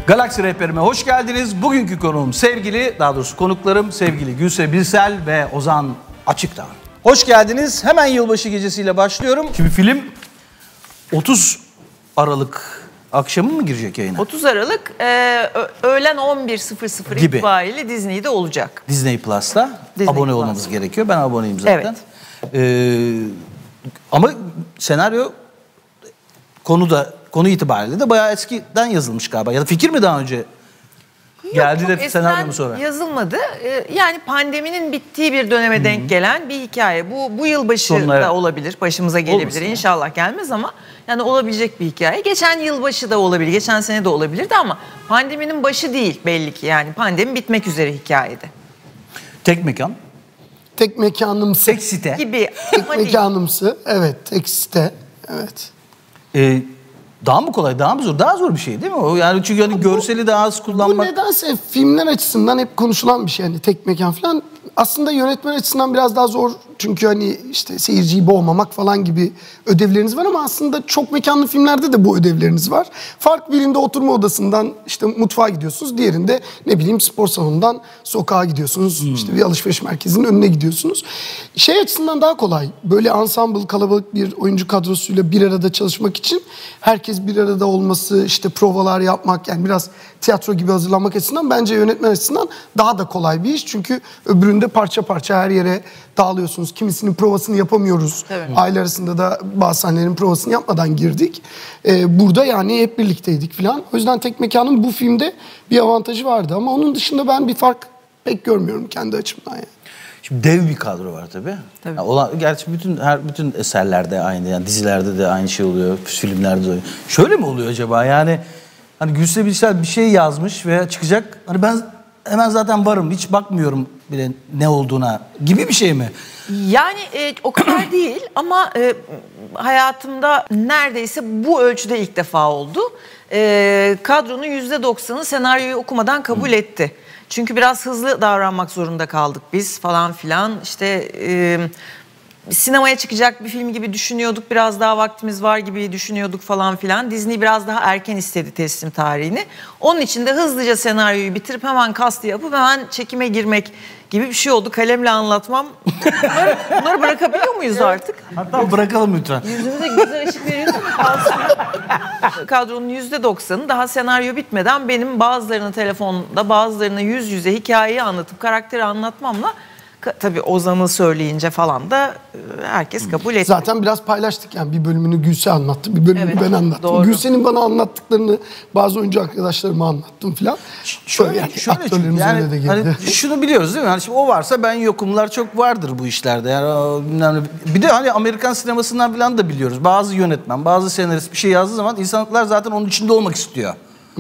Galaksi Rehberime hoş geldiniz. Bugünkü konuğum konuklarım sevgili Gülse Birsel ve Ozan Açıkdağ. Hoş geldiniz. Hemen yılbaşı gecesiyle başlıyorum. Şimdi film 30 Aralık akşamı mı girecek yayına? 30 Aralık öğlen 11.00 itibariyle Disney'de olacak. Disney Plus'ta abone olmamız gerekiyor. Ben aboneyim zaten. Evet. Ama senaryo konu itibariyle de bayağı eskiden yazılmış galiba. Ya da fikir mi daha önce geldi de senaryo mu sonra? Yazılmadı. Yani pandeminin bittiği bir döneme denk gelen bir hikaye. Bu yılbaşı da olabilir. Başımıza gelebilir. Olmasın İnşallah gelmez ama yani olabilecek bir hikaye. Geçen yılbaşı da olabilir. Geçen sene de olabilirdi ama pandeminin başı değil belli ki. Yani pandemi bitmek üzere hikayede. Tek mekan. Tek mekanımsı. Tek site. Gibi. Tek mekanımsı. Evet. Tek site. Evet. Daha mı kolay, daha mı zor? Daha zor bir şey değil mi o? Yani çünkü hani görseli daha az kullanmak... Bu nedense filmler açısından hep konuşulan bir şey. Hani tek mekan falan. Aslında yönetmen açısından biraz daha zor. Çünkü hani işte seyirciyi boğmamak falan gibi ödevleriniz var ama aslında çok mekanlı filmlerde de bu ödevleriniz var. Fark birinde oturma odasından işte mutfağa gidiyorsunuz. Diğerinde ne bileyim spor salonundan sokağa gidiyorsunuz. İşte bir alışveriş merkezinin önüne gidiyorsunuz. Şey açısından daha kolay. Böyle ensemble, kalabalık bir oyuncu kadrosuyla bir arada çalışmak için herkes bir arada olması, işte provalar yapmak, yani biraz tiyatro gibi hazırlanmak açısından bence yönetmen açısından daha da kolay bir iş. Çünkü öbüründe parça parça her yere dağılıyorsunuz. Kimisinin provasını yapamıyoruz. Evet. Aile arasında da bazı sahnelerin provasını yapmadan girdik. Burada yani hep birlikteydik falan. O yüzden tek mekanın bu filmde bir avantajı vardı. Ama onun dışında ben bir fark pek görmüyorum kendi açımdan yani. Şimdi dev bir kadro var tabii. Yani gerçi bütün eserlerde aynı, yani dizilerde de aynı şey oluyor, filmlerde de oluyor. Şöyle mi oluyor acaba? Yani hani Gülse Birsel bir şey yazmış veya çıkacak. Hani ben hemen zaten varım, hiç bakmıyorum bile ne olduğuna gibi bir şey mi? Yani o kadar değil ama hayatımda neredeyse bu ölçüde ilk defa oldu. Kadronun %90'ı senaryoyu okumadan kabul etti. Çünkü biraz hızlı davranmak zorunda kaldık biz falan filan. İşte sinemaya çıkacak bir film gibi düşünüyorduk. Biraz daha vaktimiz var gibi düşünüyorduk falan filan. Disney biraz daha erken istedi teslim tarihini. Onun için de hızlıca senaryoyu bitirip hemen kastı yapıp hemen çekime girmek gibi bir şey oldu. Kalemle anlatmam. Bunları bırakabiliyor muyuz artık? Hatta bırakalım lütfen. Yüzümüze güzel ışık veriyorsun mu? Kalsın. Kadronun %90'ı daha senaryo bitmeden benim bazılarını telefonda, bazılarını yüz yüze hikayeyi anlatıp karakteri anlatmamla, tabii Ozan'ı söyleyince falan da herkes kabul etti. Zaten biraz paylaştık yani, bir bölümünü Gülse anlattı, bir bölümünü ben anlattım. Gülse'nin bana anlattıklarını bazı oyuncu arkadaşlarıma anlattım filan. Şöyle aktörlerimiz yani, öyle de geldi. Hani şunu biliyoruz değil mi? Yani şimdi o varsa ben yokumlar çok vardır bu işlerde. Yani bir de hani Amerikan sinemasından falan da biliyoruz. Bazı yönetmen, bazı senarist bir şey yazdığı zaman insanlar zaten onun içinde olmak istiyor.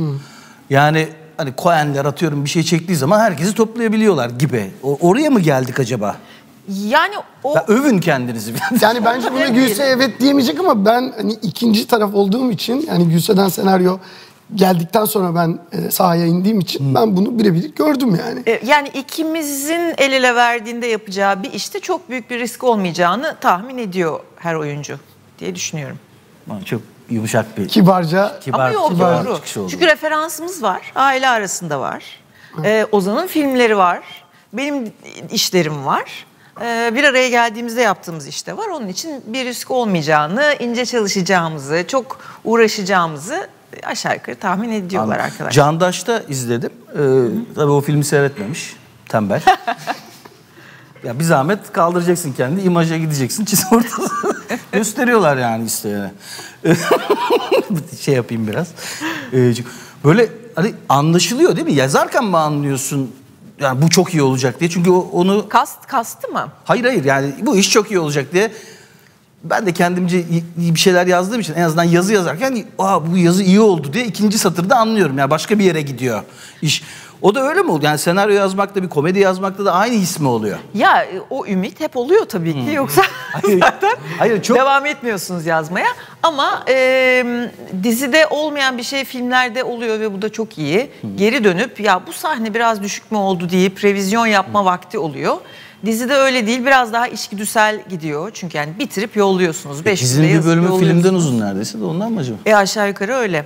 Yani hani Coen'ler atıyorum bir şey çektiği zaman herkesi toplayabiliyorlar gibi. Oraya mı geldik acaba? Yani o... Övün kendinizi. Yani bence buna Gülse evet diyemeyecek ama ben hani ikinci taraf olduğum için, yani Gülse'den senaryo geldikten sonra ben sahaya indiğim için ben bunu birebir gördüm yani. Yani ikimizin el ele verdiğinde yapacağı bir işte çok büyük bir risk olmayacağını tahmin ediyor her oyuncu diye düşünüyorum. Çok yumuşak bir... Kibar ama yok, doğru. Oldu. Çünkü referansımız var. Aile arasında var. Ozan'ın filmleri var. Benim işlerim var. Bir araya geldiğimizde yaptığımız işte var. Onun için bir risk olmayacağını, ince çalışacağımızı, çok uğraşacağımızı aşağı yukarı tahmin ediyorlar arkadaşlar. Candaş'ta izledim. Tabii o filmi seyretmemiş. Tembel. Ya bir zahmet kaldıracaksın kendini, imaja gideceksin, çiz ortası. Gösteriyorlar yani isteyene. Şey yapayım biraz. Böyle hani anlaşılıyor değil mi? Yazarken mi anlıyorsun? Yani bu çok iyi olacak diye. Çünkü onu... Kastı mı? Hayır yani bu iş çok iyi olacak diye. Ben de kendimce bir şeyler yazdığım için en azından yazı yazarken bu yazı iyi oldu diye ikinci satırda anlıyorum. Yani başka bir yere gidiyor iş. O da öyle mi oldu? Yani senaryo yazmakta, bir komedi yazmakta da aynı his mi oluyor? Ya o ümit hep oluyor tabii ki. Yoksa zaten devam etmiyorsunuz yazmaya. Ama dizide olmayan bir şey filmlerde oluyor ve bu da çok iyi. Geri dönüp ya bu sahne biraz düşük mü oldu deyip revizyon yapma vakti oluyor. Dizide öyle değil, biraz daha içgüdüsel gidiyor. Çünkü yani bitirip yolluyorsunuz. Dizinin bir bölümü filmden uzun neredeyse de ondan mı acaba? Aşağı yukarı öyle.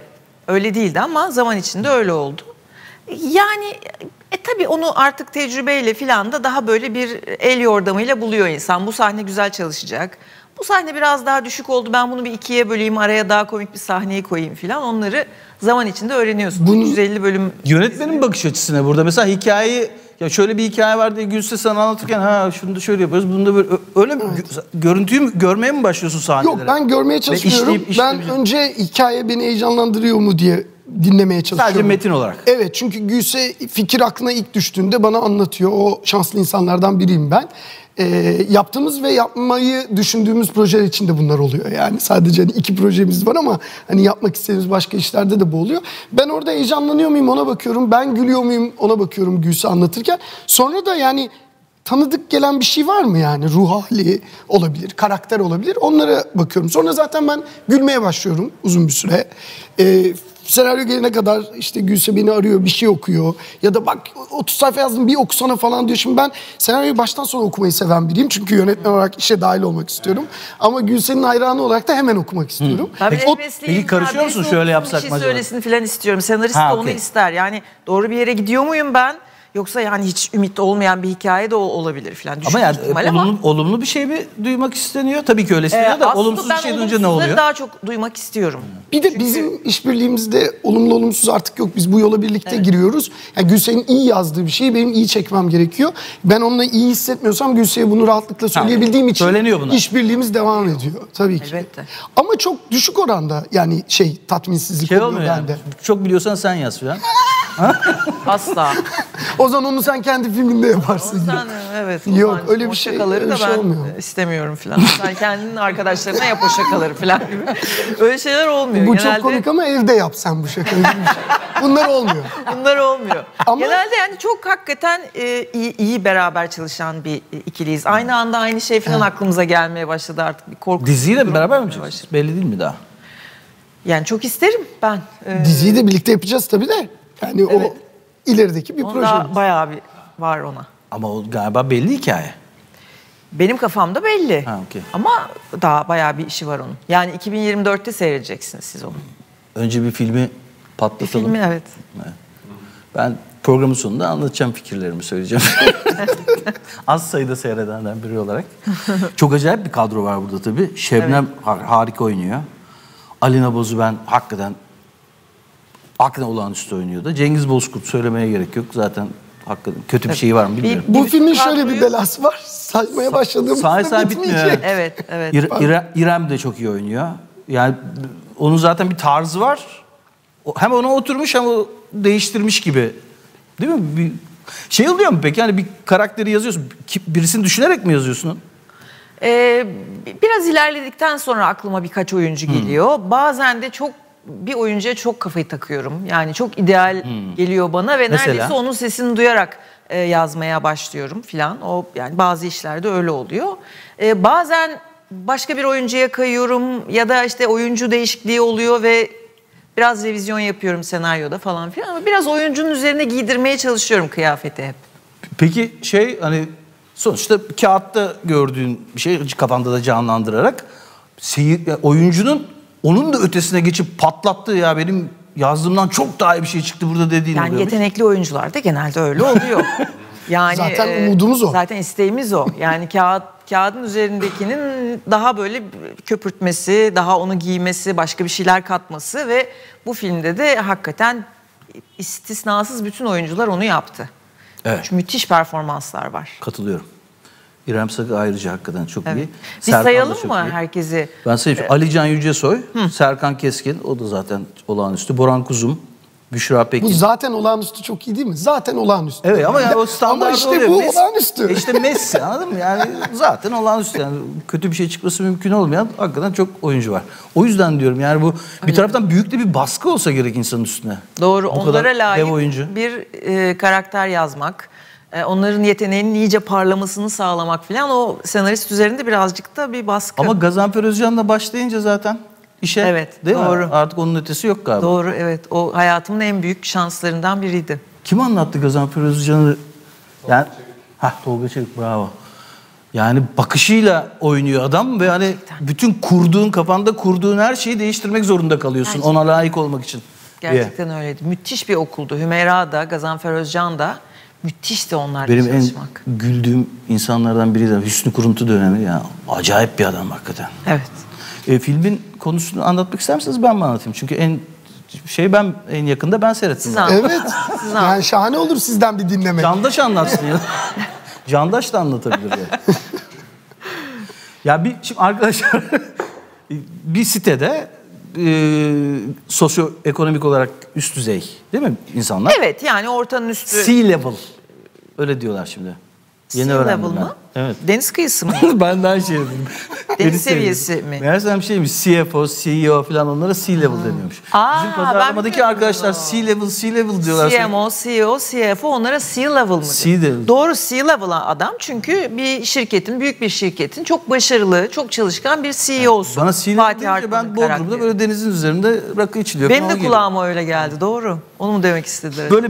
Öyle değildi ama zaman içinde öyle oldu. Yani tabii onu artık tecrübeyle filan da daha böyle bir el yordamıyla buluyor insan. Bu sahne güzel çalışacak. Bu sahne biraz daha düşük oldu. Ben bunu bir ikiye böleyim, araya daha komik bir sahneyi koyayım filan. Onları zaman içinde öğreniyorsun. 150 bölüm. Yönetmenin bakış açısına burada. Mesela hikayeyi, ya şöyle bir hikaye var diye Gülse sana anlatırken ha şunu da şöyle yapıyoruz, bunu da böyle, öyle mi? Görüntüyü görmeye mi başlıyorsun sahneleri? Yok, ben görmeye çalışıyorum. Ben önce hikaye beni heyecanlandırıyor mu diye dinlemeye çalışıyorum. Sadece metin olarak. Evet, çünkü Gülse fikir aklına ilk düştüğünde bana anlatıyor. O şanslı insanlardan biriyim ben. Yaptığımız ve yapmayı düşündüğümüz projeler içinde bunlar oluyor. Yani sadece hani 2 projemiz var ama hani yapmak istediğimiz başka işlerde de bu oluyor. Ben orada heyecanlanıyor muyum ona bakıyorum. Ben gülüyor muyum ona bakıyorum Gülse anlatırken. Sonra da yani tanıdık gelen bir şey var mı yani? Ruh hali olabilir, karakter olabilir. Onlara bakıyorum. Sonra zaten ben gülmeye başlıyorum uzun bir süre. Senaryo gelene kadar işte Gülse beni arıyor, bir şey okuyor. Ya da bak 30 sayfa yazdım, bir okusana falan diyor. Şimdi ben senaryoyu baştan sona okumayı seven biriyim. Çünkü yönetmen olarak işe dahil olmak istiyorum. Ama Gülse'nin hayranı olarak da hemen okumak istiyorum. Peki karışıyor musun şöyle yapsak bir mı şey acaba? söylesin filan istiyorum. Senarist de onu ister. Yani doğru bir yere gidiyor muyum ben? Yoksa yani hiç ümit olmayan bir hikaye de olabilir falan. Ama yani olumlu bir şey mi duymak isteniyor? Tabii ki öyle isteniyor da olumsuz bir şey duyunca ne oluyor? Daha çok duymak istiyorum. Bir de bizim işbirliğimizde olumlu olumsuz artık yok. Biz bu yola birlikte giriyoruz. Yani Gülse'nin iyi yazdığı bir şeyi benim iyi çekmem gerekiyor. Ben onunla iyi hissetmiyorsam Gülse'ye bunu rahatlıkla söyleyebildiğim için işbirliğimiz devam ediyor. Tabii ki. Elbette. Ama çok düşük oranda yani tatminsizlik oluyor bende. Yani. Çok biliyorsan sen yaz falan. Asla. O zaman onu sen kendi filminde yaparsın. Sen, evet. Yok öyle bir şey, şakaları da ben olmuyor. İstemiyorum falan. Sen kendinin arkadaşlarına yap o şakaları falan gibi. Öyle şeyler olmuyor. Bu Genelde... çok komik ama evde yap sen bu şakayı. Bunlar olmuyor. Bunlar olmuyor. Ama... Genelde yani çok hakikaten iyi beraber çalışan bir ikiliyiz. Aynı anda aynı şey falan aklımıza gelmeye başladı artık. Bir korku. Diziyle mi beraber mi çalışıyorsunuz? Belli değil mi daha? Yani çok isterim ben. Diziyi de birlikte yapacağız tabii de. Yani o ilerideki bir proje. Bayağı bir var ona. Ama o galiba belli hikaye. Benim kafamda belli. Okay. Ama daha bayağı bir işi var onun. Yani 2024'te seyredeceksiniz siz onu. Önce bir filmi patlatalım. Filmi evet. Ben programın sonunda anlatacağım, fikirlerimi söyleyeceğim. Az sayıda seyredenden biri olarak. Çok acayip bir kadro var burada tabii. Şebnem harika oynuyor. Alina Boz'u ben hakikaten olağanüstü oynuyordu. Cengiz Bozkurt söylemeye gerek yok. Zaten hakikaten kötü bir şey var mı bilmiyorum. Bu filmin şöyle bir belası var. Saymaya başladığımızda bitmeyecek. Evet. İrem de çok iyi oynuyor. Yani onun zaten bir tarzı var. Hem ona oturmuş hem o değiştirmiş gibi. Değil mi? Bir şey oluyor mu peki? Yani bir karakteri yazıyorsun. Birisini düşünerek mi yazıyorsun onu? Biraz ilerledikten sonra aklıma birkaç oyuncu geliyor. Bazen de bir oyuncuya çok kafayı takıyorum. Yani çok ideal geliyor bana ve neredeyse onun sesini duyarak yazmaya başlıyorum filan. O yani bazı işlerde öyle oluyor. Bazen başka bir oyuncuya kayıyorum ya da işte oyuncu değişikliği oluyor ve biraz revizyon yapıyorum senaryoda falan filan. Ama biraz oyuncunun üzerine giydirmeye çalışıyorum kıyafeti hep. Peki hani sonuçta kağıtta gördüğün bir şey kafanda da canlandırarak oyuncunun onun da ötesine geçip patlattığı ya benim yazdığımdan çok daha iyi bir şey çıktı burada dediğin oluyor. Yani yetenekli oyuncular da genelde öyle oluyor. Yani zaten umudumuz o. Zaten isteğimiz o. Yani kağıdın üzerindekinin daha böyle köpürtmesi, daha onu giymesi, başka bir şeyler katması ve bu filmde de hakikaten istisnasız bütün oyuncular onu yaptı. Evet. Çünkü müthiş performanslar var. Katılıyorum. İrem Sakı ayrıca hakikaten çok iyi. Biz sayalım mı herkesi? Ben sayayım. Alican Yücesoy, Serkan Keskin, o da zaten olağanüstü. Boran Kuzum, Büşra Pekin. Bu zaten olağanüstü çok iyi değil mi? Zaten olağanüstü. Evet ama yani o standart ama işte oluyor. bu olağanüstü. İşte Messi anladın mı? Yani zaten olağanüstü. Yani kötü bir şey çıkması mümkün olmayan hakikaten çok oyuncu var. O yüzden diyorum yani bu bir taraftan büyük de bir baskı olsa gerek insanın üstüne. Doğru. Bu onlara layık oyuncu. Bir karakter yazmak, onların yeteneğinin iyice parlamasını sağlamak falan o senarist üzerinde birazcık da bir baskı. Ama Gazanfer Özcan'la başlayınca zaten işe değil doğru. mi? Artık onun ötesi yok galiba. Doğru evet. O hayatımın en büyük şanslarından biriydi. Kim anlattı Gazanfer Özcan'ı? Yani Tolga Çevik bravo. Yani bakışıyla oynuyor adam ve hani bütün kafanda kurduğun her şeyi değiştirmek zorunda kalıyorsun ona layık olmak için. Gerçekten öyleydi. Müthiş bir okuldu. Hümeyra da, Gazanfer Özcan da müthişti onlarla Benim çalışmak. en güldüğüm insanlardan biri de Hüsnü Kuruntu dönemi. Ya acayip bir adam hakikaten. Evet. Filmin konusunu anlatmak ister misiniz? Ben mi anlatayım? Çünkü en yakında ben seyrettim. Siz anlatın. Evet. Yani şahane olur sizden bir dinlemek. Candaş anlatsın ya. Candaş da anlatabilir ya. Şimdi arkadaşlar bir sitede sosyoekonomik olarak üst düzey değil mi insanlar? Evet, yani ortanın üstü. Sea level. Öyle diyorlar şimdi. Yeni Sea öğrendim level ben. mı? Evet. Deniz kıyısı mı? Ben de aynı şey dedim. Deniz seviyesi mi? Meğersem CFO, CEO falan onlara sea level deniyormuş. Aa, Bizim pazarlamadaki ben arkadaşlar sea level diyorlar. CMO, CEO, CFO onlara sea level mı? Sea level. Doğru, sea level adam çünkü büyük bir şirketin çok başarılı, çok çalışkan bir CEO'su. Bana sea level Fatih deyince Artman'ın ben Bodrum'da karakteri. böyle denizin üzerinde rakı içiliyor. Benim falan de kulağıma öyle geldi, doğru. Onu mu demek istediler? Böyle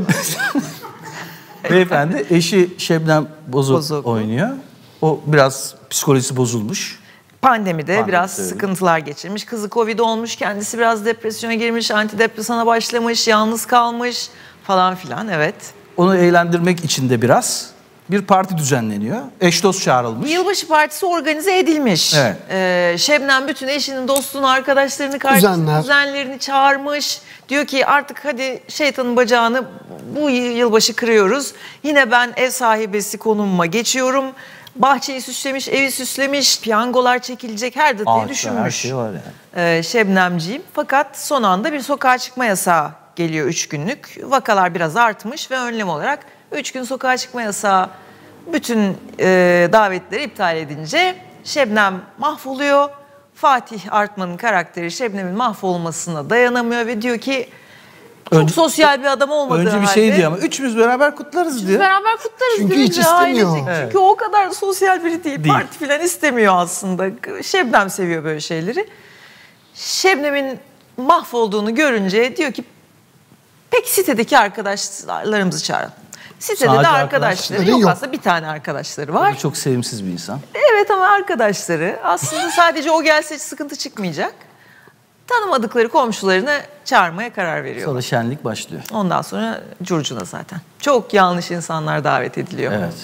beyefendi eşi Şebnem Bozok oynuyor. O biraz psikolojisi bozulmuş. Pandemide biraz evet. sıkıntılar geçirmiş. Kızı Covid olmuş, kendisi biraz depresyona girmiş, antidepresana başlamış, yalnız kalmış falan filan, evet. Onu eğlendirmek için de biraz bir parti düzenleniyor. Eş dost çağrılmış. Yılbaşı partisi organize edilmiş. Evet. Şebnem bütün eşinin, dostunu, arkadaşlarını, kuzenlerini çağırmış. Diyor ki artık hadi şeytanın bacağını bu yılbaşı kırıyoruz. Yine ben ev sahibesi konumuma geçiyorum. Bahçeyi süslemiş, evi süslemiş, piyangolar çekilecek, her detayı düşünmüş. Her şey var yani. Şebnemciğim. Fakat son anda bir sokağa çıkma yasağı geliyor 3 günlük. Vakalar biraz artmış ve önlem olarak 3 gün sokağa çıkma yasağı bütün davetleri iptal edince Şebnem mahvoluyor. Fatih Artman'ın karakteri Şebnem'in mahvolmasına dayanamıyor ve diyor ki çok sosyal bir adam olmadığı halde. Önce bir şey diyor ama üçümüz beraber kutlarız diyor. Beraber kutlarız Çünkü diyor. hiç istemiyor. Evet. Çünkü o kadar sosyal biri değil. Parti falan istemiyor aslında. Şebnem seviyor böyle şeyleri. Şebnem'in mahvolduğunu görünce diyor ki peki sitedeki arkadaşlarımızı çağıralım. Sitede Sadece de arkadaşları yok, aslında bir tane arkadaşları var. O çok sevimsiz bir insan. Evet ama arkadaşları aslında sadece o gelse hiç sıkıntı çıkmayacak. Tanımadıkları komşularını çağırmaya karar veriyor. Sonra şenlik başlıyor. Ondan sonra curcuna zaten. Çok yanlış insanlar davet ediliyor. Evet.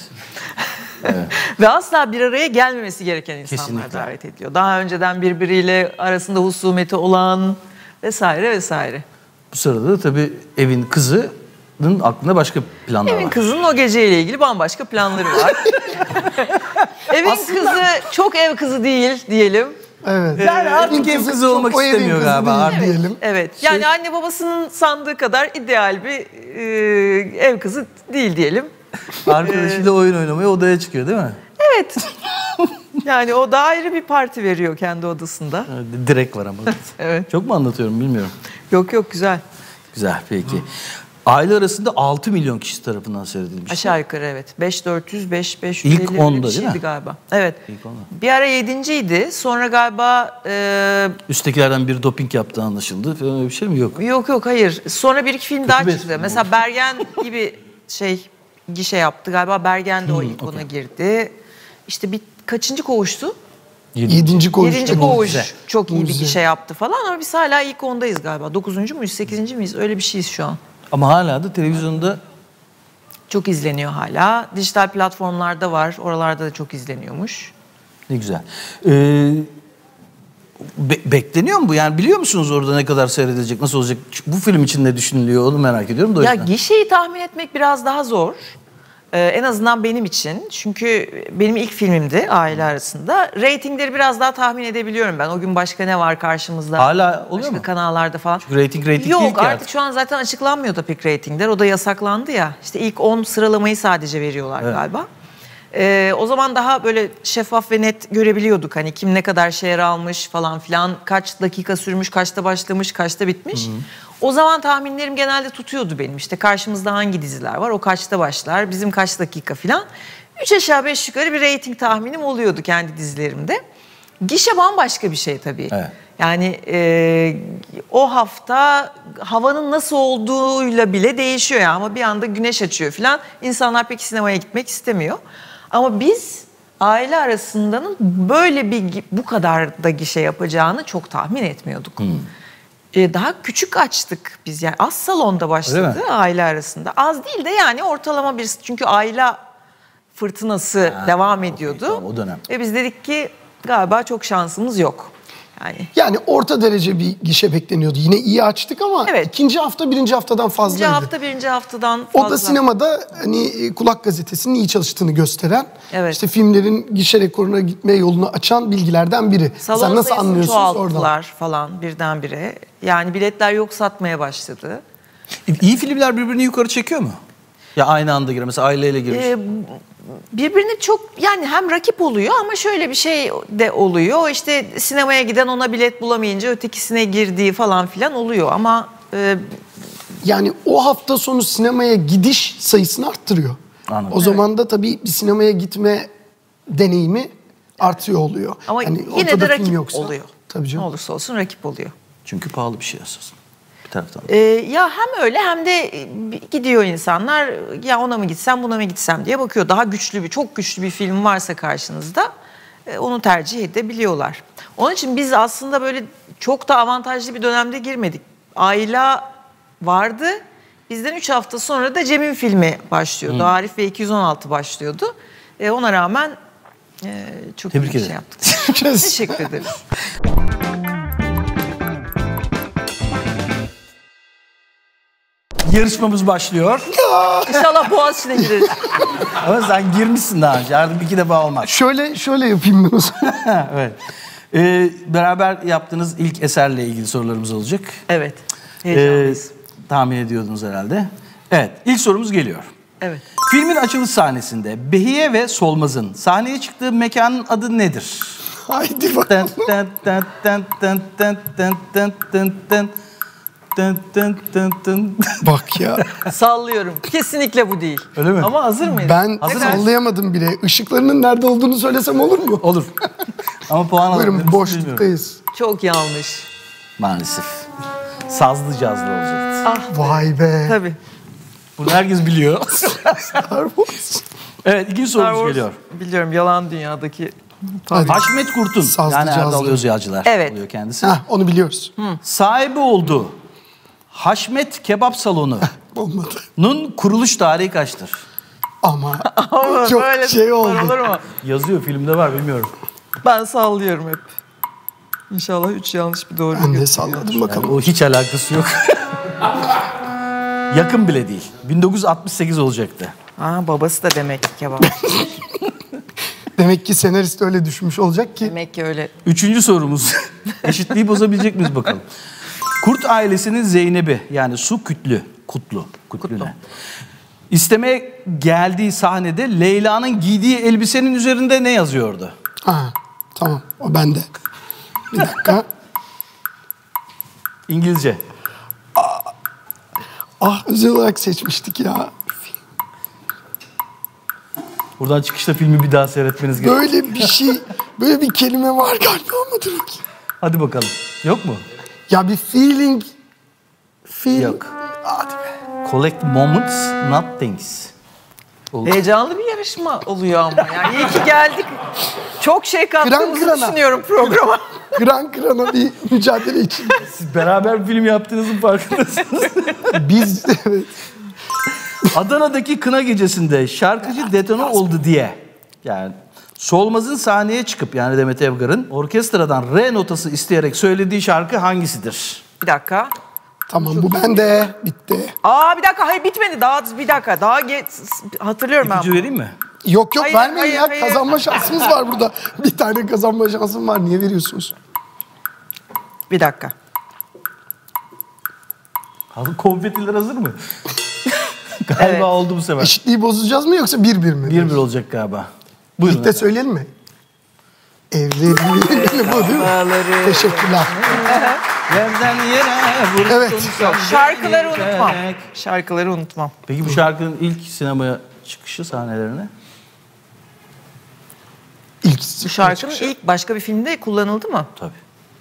Ve asla bir araya gelmemesi gereken insanlar Kesinlikle. davet ediliyor. Daha önceden birbiriyle arasında husumeti olan vesaire vesaire. Bu sırada da tabii evin kızının aklında başka planlar var. Evin kızının o geceyle ilgili bambaşka planları var. Evin kızı çok ev kızı değil diyelim. Evet. Yani artık ev kızı olmak o evin istemiyor kızı galiba. değil diyelim. Evet. Yani anne babasının sandığı kadar ideal bir ev kızı değil diyelim. Arkadaşıyla oyun oynamaya odaya çıkıyor değil mi? Evet. Yani o da ayrı bir parti veriyor kendi odasında. Direkt var ama. Evet. Çok mu anlatıyorum bilmiyorum. Yok güzel. Güzel peki. Aile arasında 6 milyon kişi tarafından seyredilmiş. Aşağı yukarı evet. 5400, 550 İlk öyle bir 10'da değil şeydi mi? galiba. Evet. İlk 10'da. Bir ara 7.'ydi. Sonra galiba Üsttekilerden biri doping yaptığı anlaşıldı falan, öyle bir şey mi? Yok. yok hayır. Sonra bir iki film Kötü daha bir çıktı. espri Mesela Bergen gibi gişe yaptı. Galiba Bergen de o ilk ona girdi. İşte kaçıncı koğuştu? 7. koğuş. 7. koğuş çok iyi bir Mucize. gişe yaptı falan ama biz hala ilk 10'dayız galiba. 9. muyuz, 8. miyiz? Öyle bir şeyiz şu an. Ama hala da televizyonda Çok izleniyor hala. Dijital platformlarda var. Oralarda da çok izleniyormuş. ne güzel. Bekleniyor mu bu? Yani biliyor musunuz orada ne kadar seyredilecek, nasıl olacak? Bu film için ne düşünülüyor onu merak ediyorum da o Ya yüzden. gişeyi tahmin etmek biraz daha zor. En azından benim için. Çünkü benim ilk filmimdi aile arasında. Ratingleri biraz daha tahmin edebiliyorum ben. O gün başka ne var karşımızda? Hala oluyor başka mu? kanallarda falan. Çünkü rating değil ki Yok artık artık. şu an zaten açıklanmıyor da pek ratingler. O da yasaklandı ya. İşte ilk 10 sıralamayı sadece veriyorlar Evet. galiba. O zaman daha böyle şeffaf ve net görebiliyorduk. Hani kim ne kadar share almış falan filan. Kaç dakika sürmüş, kaçta başlamış, kaçta bitmiş. O zaman tahminlerim genelde tutuyordu benim. İşte karşımızda hangi diziler var, o kaçta başlar, bizim kaç dakika filan. 3 aşağı 5 yukarı bir rating tahminim oluyordu kendi dizilerimde. Gişe bambaşka bir şey tabii. Evet. Yani o hafta havanın nasıl olduğuyla bile değişiyor ya. Ama bir anda güneş açıyor filan. İnsanlar pek sinemaya gitmek istemiyor. Ama biz aile arasındanın böyle bu kadar da gişe yapacağını çok tahmin etmiyorduk. Daha küçük açtık biz, yani az salonda başladı Öyle mi? aile arasında. Az değil de yani ortalama bir, çünkü aile fırtınası devam ediyordu. tamam, o dönem. Ve biz dedik ki galiba çok şansımız yok. Yani orta derece bir gişe bekleniyordu. Yine iyi açtık ama Evet. ikinci hafta birinci haftadan fazlaydı. Birinci haftadan fazla. O da sinemada hani Kulak Gazetesi'nin iyi çalıştığını gösteren, Evet. işte filmlerin gişe rekoruna gitme yolunu açan bilgilerden biri. Salon Sen nasıl sayısını anlıyorsunuz oradan? çoğalttılar falan birdenbire. Yani biletler yok satmaya başladı. İyi filmler birbirini yukarı çekiyor mu? Ya aynı anda giriyor. Mesela aileyle girmiş. Birbirini çok, yani hem rakip oluyor ama şöyle bir şey de oluyor. İşte sinemaya giden ona bilet bulamayınca ötekisine girdiği falan filan oluyor ama Yani o hafta sonu sinemaya gidiş sayısını arttırıyor. Anladım. O zaman da tabii bir sinemaya gitme deneyimi artıyor oluyor. ama Yani yine ortada de film rakip yoksa. oluyor. Tabii Ne canım. olursa olsun rakip oluyor. Çünkü pahalı bir şey aslında. Bir taraftan. Ya hem öyle hem de gidiyor insanlar, ya ona mı gitsem buna mı gitsem diye bakıyor. Daha güçlü bir, çok güçlü bir film varsa karşınızda onu tercih edebiliyorlar. Onun için biz aslında böyle çok da avantajlı bir dönemde girmedik. Ayla vardı. Bizden 3 hafta sonra da Cem'in filmi başlıyordu. Arif ve 216 başlıyordu. Ona rağmen çok Tebrik iyi bir şey ederim. yaptık. Teşekkür ederiz. Yarışmamız başlıyor. İnşallah Boğaziçi'ne gireriz. Ama sen girmişsin daha önce. Artık iki defa olmaz. Şöyle yapayım ben o zaman. Evet. Beraber yaptığınız ilk eserle ilgili sorularımız olacak. Evet. Heyecanlıyız. Tahmin ediyordunuz herhalde. Evet. İlk sorumuz geliyor. Evet. Filmin açılış sahnesinde Behiye ve Solmaz'ın sahneye çıktığı mekanın adı nedir? Haydi bakalım. Tın tın tın tın tın tın tın tın tın. Tın tın tın tın. Bak ya. Sallıyorum. Kesinlikle bu değil. Öyle mi? Ama hazır mıyız? Ben Hazır sallayamadım bile. Işıklarının nerede olduğunu söylesem olur mu? Olur. Ama puan alabilir Buyurun misin bilmiyorum. boşluktayız. Çok yanlış. Maalesef. Sazlı cazlı olacaktı. Vay be. Tabii. Bunu herkes biliyor. Star Wars. Evet, ikinci Star sorumuz Wars, geliyor. biliyorum, yalan dünyadaki. Hadi. Haşmet Kurt'un, Sazlı yani Erdal cazlı. Özyağcılar Evet. oluyor kendisi. Heh, onu biliyoruz. Sahibi olduğu Haşmet Kebap Salonu'nun Olmadı. kuruluş tarihi kaçtır? Ama Ama çok böyle şey olur oldu. mu? Yazıyor, filmde var, bilmiyorum. Ben sallıyorum hep. İnşallah 3 yanlış bir doğru. Ben de götürüyor. salladım Yani bakalım. o hiç alakası yok. Yakın bile değil. 1968 olacaktı. Babası da demek ki kebap. Demek ki senarist öyle düşmüş olacak ki. Demek ki öyle. Üçüncü sorumuz. Eşitliği bozabilecek miyiz bakalım. Kurt ailesinin Zeynep'i, yani Su Kutlu ne? İstemeye geldiği sahnede Leyla'nın giydiği elbisenin üzerinde ne yazıyordu? Ha, tamam o bende. Bir dakika. İngilizce. Özel olarak seçmiştik ya. Buradan çıkışta filmi bir daha seyretmeniz gerekiyor. Böyle bir şey, böyle bir kelime var galiba ama dur bakayım. Hadi bakalım. Yok mu? Ya bir feeling. Yok. Hadi be. Collect moments, not things. Olur. Heyecanlı bir yarışma oluyor ama. Yani iyi ki geldik. Çok şey kattığımızı Kıran kırana. düşünüyorum programa. Kıran kırana bir mücadele için. Siz beraber bir film yaptığınızın farkındasınız. Biz evet. Adana'daki kına gecesinde şarkıcı detone oldu diye. Yani Solmaz'ın sahneye çıkıp, yani Demet Evgar'ın orkestradan re notası isteyerek söylediği şarkı hangisidir? Bir dakika. Tamam bu bende. Bitti. Bir dakika, hayır bitmedi. Daha bir dakika. Hatırlıyorum ben. İpucu vereyim mi? Yok Hayır, vermeyin ya. hayır. Kazanma şansımız var burada. Bir tane kazanma şansım var. Niye veriyorsunuz? Bir dakika. Konfetiler hazır mı? Galiba Evet. oldu bu sefer. Eşitliği bozacağız mı yoksa 1-1 mi? 1-1 olacak galiba. Buyurun. Birlikte söyleyelim mi? Evlerini bu değil mi? Teşekkürler. Yerden yere vurdum Evet. sen Şarkıları beni unutmam. tek. Şarkıları unutmam. Peki bu şarkının ilk sinemaya çıkışı sahnelerine? İlk Bu şarkının ilk başka bir filmde kullanıldı mı? Tabii.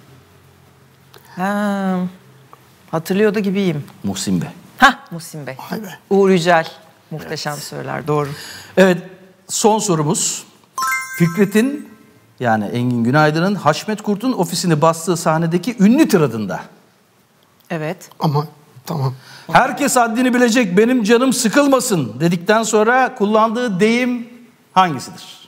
Hatırlıyordu gibiyim. Muhsin Bey. Muhsin Bey. Vay be. Uğur Yücel. Muhteşem söyler, doğru. Evet, son sorumuz. Fikret'in, yani Engin Günaydın'ın Haşmet Kurt'un ofisini bastığı sahnedeki ünlü tiradında Evet. Ama tamam. Herkes haddini bilecek, benim canım sıkılmasın dedikten sonra kullandığı deyim hangisidir?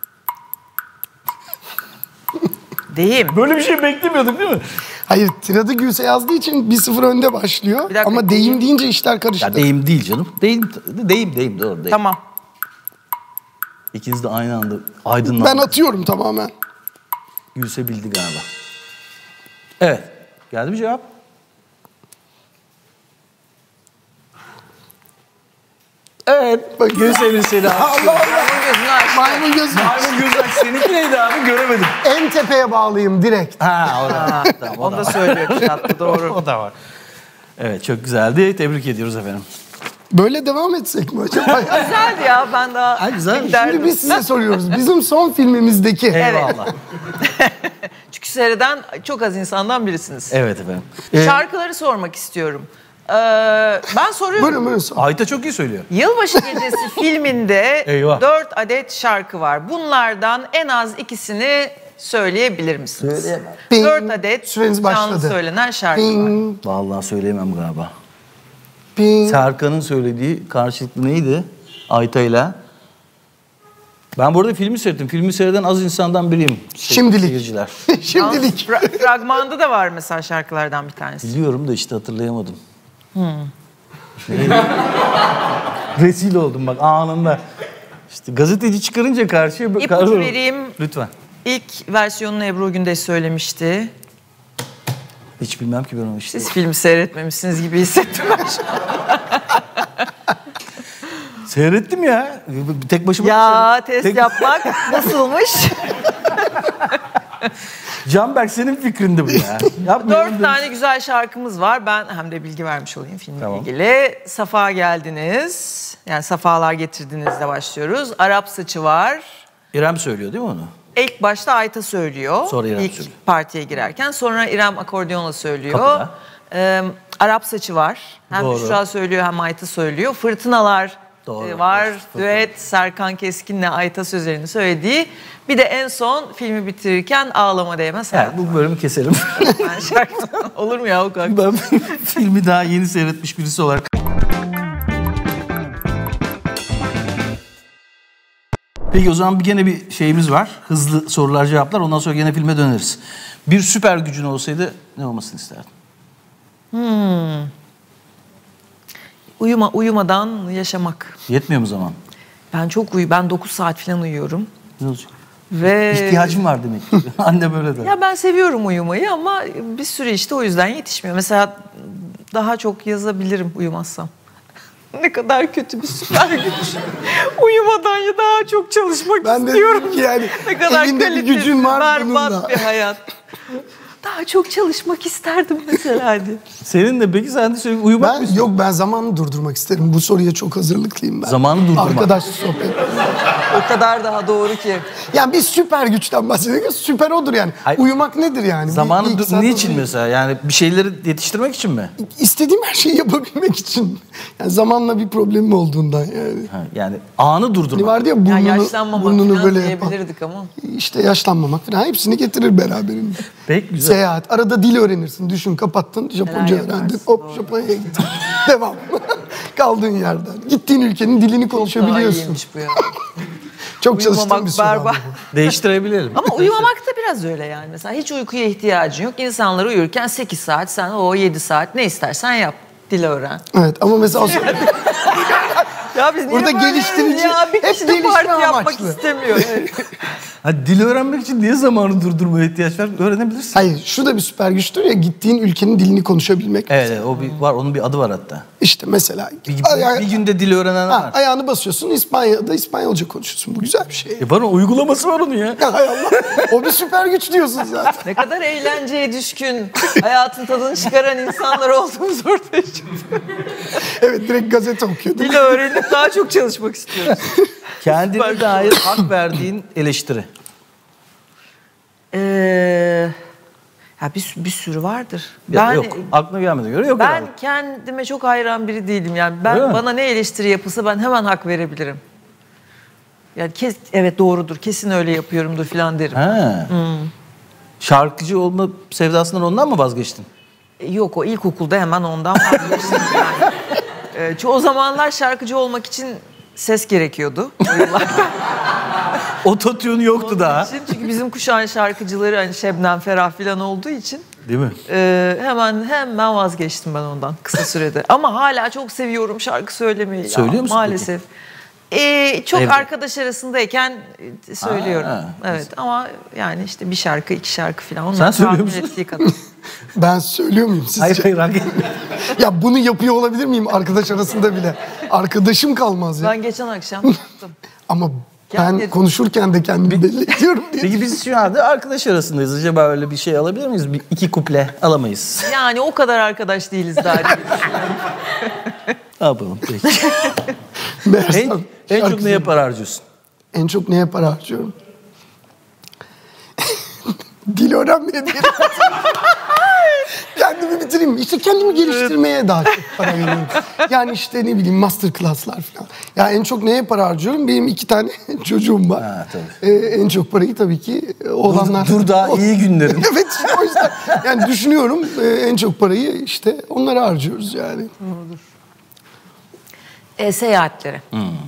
Deyim. Böyle bir şey beklemiyorduk değil mi? Hayır, tiradı Gülse yazdığı için 1-0 önde başlıyor. Bir dakika, Ama deyim deyince işler karıştı. Ya deyim değil canım. Deyim doğru deyim. Tamam. İkiniz de aynı anda aydınlandı. Ben atıyorum tamamen. Gülse bildi galiba. Evet. Geldi mi cevap? Evet. Bak, Gülse'nin seni Allah Allah. Maymun gözünü açtı. Maymun gözü. Maymun gözler seninki neydi abi göremedim. En tepeye bağlayayım direkt. Ha orada. Tamam, Onu da söylüyor kitapta, doğru. o da var. Evet çok güzeldi. Tebrik ediyoruz efendim. Böyle devam etsek mi acaba? Güzeldi ya, ben daha Ha, güzel. beklerdim. Şimdi biz size soruyoruz. Bizim son filmimizdeki Eyvallah. Çünkü seyreden çok az insandan birisiniz. Evet efendim. Şarkıları sormak istiyorum. Ben soruyorum. buyurun sor. Ayta çok iyi söylüyor. Yılbaşı Gecesi filminde Eyvah. 4 adet şarkı var. Bunlardan en az ikisini söyleyebilir misiniz? Söyleyemem. Bing. 4 adet Süreniz canlı başladı. söylenen şarkı var. Ping, Vallahi söyleyemem galiba. ping. Serkan'ın söylediği karşılıklı neydi? Ayta'yla. Ben bu arada filmi seyrettim. Filmi seyreden az insandan biriyim. Şimdilik. Seyirciler. Şimdilik. Fragmanda da var mesela şarkılardan bir tanesi. Biliyorum da işte hatırlayamadım. Neydi? Rezil oldum bak anında. İşte gazeteci çıkarınca karşıya... İpucu vereyim. Lütfen. İlk versiyonunu Ebru Gündeş söylemişti. Hiç bilmem ki ben onu işte. Siz filmi seyretmemişsiniz gibi hissettim ben şu an. Seyrettim ya. Tek başıma... Ya test Tek- yapmak nasılmış? Canberk senin fikrindi bu ya. Yapmayalım 4 dedim. tane güzel şarkımız var. Ben hem de bilgi vermiş olayım filmle Tamam. ilgili. Safa geldiniz. Yani safalar getirdinizle başlıyoruz. Arap saçı var. İrem söylüyor değil mi onu? İlk başta Ayta söylüyor. Sonra İrem İlk söylüyor. partiye girerken. Sonra İrem akordiyonla söylüyor. Kapıda. Arap saçı var. Hem Doğru. Büşra söylüyor hem Ayta söylüyor. Fırtınalar Doğru. var. Fırtına. Düet Serkan Keskin'le Ayta sözlerini söylediği. Bir de en son filmi bitirirken Ağlama Değmez Evet, Hayat. bu bölümü keselim. Ben şarkı... Olur mu ya o kadar? Ben filmi daha yeni seyretmiş birisi olarak. Peki o zaman gene bir şeyimiz var. Hızlı sorular cevaplar. Ondan sonra gene filme döneriz. Bir süper gücün olsaydı ne olmasını isterdin? Uyumadan yaşamak. Yetmiyor mu zaman? Ben 9 saat falan uyuyorum. Ne olacak? Ve İhtiyacım var demek ki. Anne böyle der. ya ben seviyorum uyumayı ama bir süre işte o yüzden yetişmiyor. Mesela daha çok yazabilirim uyumazsam. Ne kadar kötü bir süper güç. Uyumadan ya daha çok çalışmak Ben de istiyorum. dedim ki yani Ne kadar elinde bir kalitesiz, gücün var berbat bununla. bir hayat. Daha çok çalışmak isterdim mesela hadi. Senin de peki sen de sürekli uyumak mı Ben istiyorsun? ben zamanı durdurmak isterim. Bu soruya çok hazırlıklıyım ben. Zamanı durdurmak. Arkadaşlı sohbet. O kadar daha doğru ki. Yani biz süper güçten bahsediyoruz. Süper odur yani. Hayır. Uyumak nedir yani? Zamanı iki saat niçin uyuyayım. mesela? Yani bir şeyleri yetiştirmek için mi? İstediğim her şeyi yapabilmek için. Yani zamanla bir problemim olduğundan yani. Ha, yani anı Hani durdurmak. vardı ya Ya burnunu, yaşlanmamak burnunu falan böyle yapan. diyebilirdik ama. İşte yaşlanmamak falan hepsini getirir beraberinde. Pek güzel. Seyahat. Arada dil öğrenirsin. Düşün kapattın. Japonca Neler öğrendin. yaparsın, Hop doğru. Japonya'ya gittin. Devam. Kaldığın yerden. Gittiğin ülkenin dilini Çok daha konuşabiliyorsun. iyiymiş bu ya. Çok çalıştığım Uyumamak bir soru. berbat. ama bu. Değiştirebilelim. Ama uyumamak da biraz öyle yani. Mesela hiç uykuya ihtiyacın yok. İnsanlar uyurken 8 saat, sen o 7 saat ne istersen yap. Dil öğren. Evet ama mesela Ya biz niye Burada böyleyiz geliştirici, ya? Bir hep kişi de gelişme parti yapmak amaçlı. istemiyor. Ha, dil öğrenmek için niye zamanı durdurmaya ihtiyaç var? Öğrenebilirsin. hayır şu da bir süper güçtür ya gittiğin ülkenin dilini konuşabilmek. Evet, evet, o bir var. Onun bir adı var hatta. İşte mesela Bir günde dil öğrenen var. ayağını basıyorsun İspanya'da İspanyolca konuşuyorsun. Bu güzel bir şey. Var o uygulaması var onun ya. Ya hay Allah. O bir süper güç diyorsun zaten. Ne kadar eğlenceye düşkün, hayatın tadını çıkaran insanlar olduğumuz ortaya çıktı. Evet direkt gazete okuyordum. Dil öğrenip daha çok çalışmak istiyoruz. Kendine dair hak verdiğin eleştiri. Ya bir sürü vardır. Ya, yok. Aklına gelmediğine göre yok Ben herhalde. kendime çok hayran biri değilim. Yani Öyle mi? bana ne eleştiri yapılsa ben hemen hak verebilirim. Yani evet doğrudur, kesin öyle yapıyorumdur falan derim. Ha. Şarkıcı olma sevdasından ondan mı vazgeçtin? Yok, o ilkokulda hemen ondan vazgeçtim yani. O zamanlar şarkıcı olmak için ses gerekiyordu. O yıllarda. Ototune yoktu daha. için, çünkü bizim kuşağın şarkıcıları hani Şebnem Ferah falan olduğu için Değil mi? hemen vazgeçtim ben ondan kısa sürede. Ama hala çok seviyorum şarkı söylemeyi. Ya, Söylüyor musun maalesef. Çok Evde. arkadaş arasındayken söylüyorum. Ha, evet, ama yani işte bir şarkı, iki şarkı falan. Sen söylüyor tahmin musun? ettiği kadar. Ben söylüyor muyum sizce? Hayır. Ya bunu yapıyor olabilir miyim arkadaş arasında bile? Arkadaşım kalmaz ya. Ben geçen akşam yaptım. Ama Yani- ben konuşurken de kendimi belli ediyorum diye. Peki biz şu anda arkadaş arasındayız. Acaba öyle bir şey alabilir miyiz? İki kuple alamayız. Yani o kadar arkadaş değiliz daha. Ne yapalım peki? Meğersem en çok şarkı neye para harcıyorsun? En çok neye para harcıyorum? Dil öğrenmeye değil. Kendimi bitireyim. İşte kendimi geliştirmeye daha çok para veriyorum. Yani işte ne bileyim master class'lar falan. Ya en çok neye para harcıyorum? Benim 2 tane çocuğum var. Ha, tabii. En çok parayı tabii ki oğlanlar. Dur daha iyi günlerin. Evet, işte o yüzden yani düşünüyorum en çok parayı işte onlara harcıyoruz yani. Seyahatlere.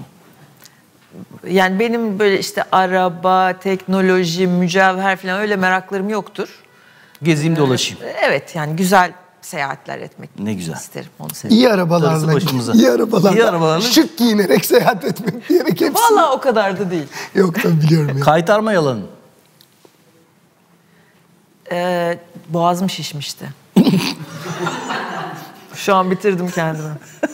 Yani benim böyle işte araba, teknoloji, mücevher falan öyle meraklarım yoktur. Gezeyim dolaşayım. Evet, yani güzel seyahatler etmek Ne güzel. isterim, onu severim. İyi Darısı arabalarla, başımıza. iyi arabalarla, İyi arabalarla. şık giyinerek seyahat etmek diyerek hepsi. Vallahi o kadar da değil. Yok tabii biliyorum ya. Kaytarma yalanı. Boğazım şişmişti. Şu an bitirdim kendimi.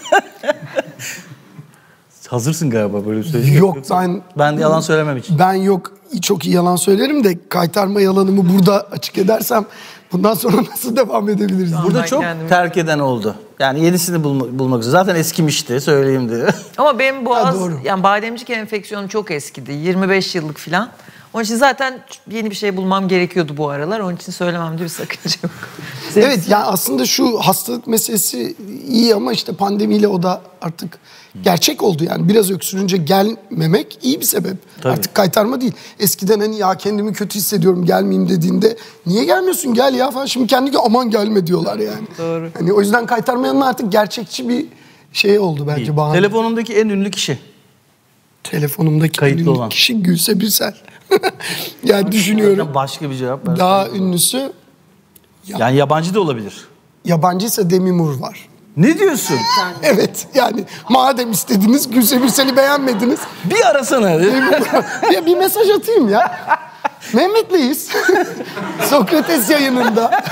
Hazırsın galiba böyle bir şey. Yok, Ben yalan söylemem için. Ben yok çok iyi yalan söylerim de kaytarma yalanımı burada açık edersem bundan sonra nasıl devam edebiliriz? Burada Ben çok kendimi- terk eden oldu. Yani yenisini bulmak üzere. Zaten eskimişti söyleyeyim diye. Ama benim boğaz, doğru. yani bademcik enfeksiyonum çok eskidi. 25 yıllık falan. Onun için zaten yeni bir şey bulmam gerekiyordu bu aralar. Onun için söylememde bir sakınca yok. Evet, yani aslında şu hastalık meselesi iyi ama işte pandemiyle o da artık gerçek oldu yani. Biraz öksürünce gelmemek iyi bir sebep. Tabii. Artık kaytarma değil. Eskiden hani ya kendimi kötü hissediyorum gelmeyeyim dediğinde niye gelmiyorsun gel ya falan. Şimdi kendi aman gelme diyorlar yani. Doğru. Hani o yüzden kaytarmanın artık gerçekçi bir şey oldu bence bahane. Telefonundaki en ünlü kişi. Telefonumdaki Kayıtlı ünlü olan. kişi Gülse Birsel. Yani düşünüyorum. Zaten başka bir cevap ver. Daha ünlüsü Yani yabancı da olabilir. yabancıysa Demi Moore var. Ne diyorsun? Evet yani madem istediniz Gülse Birsel'i beğenmediniz Bir arasana. bir mesaj atayım ya. Mehmet'leyiz. Sokrates yayınında.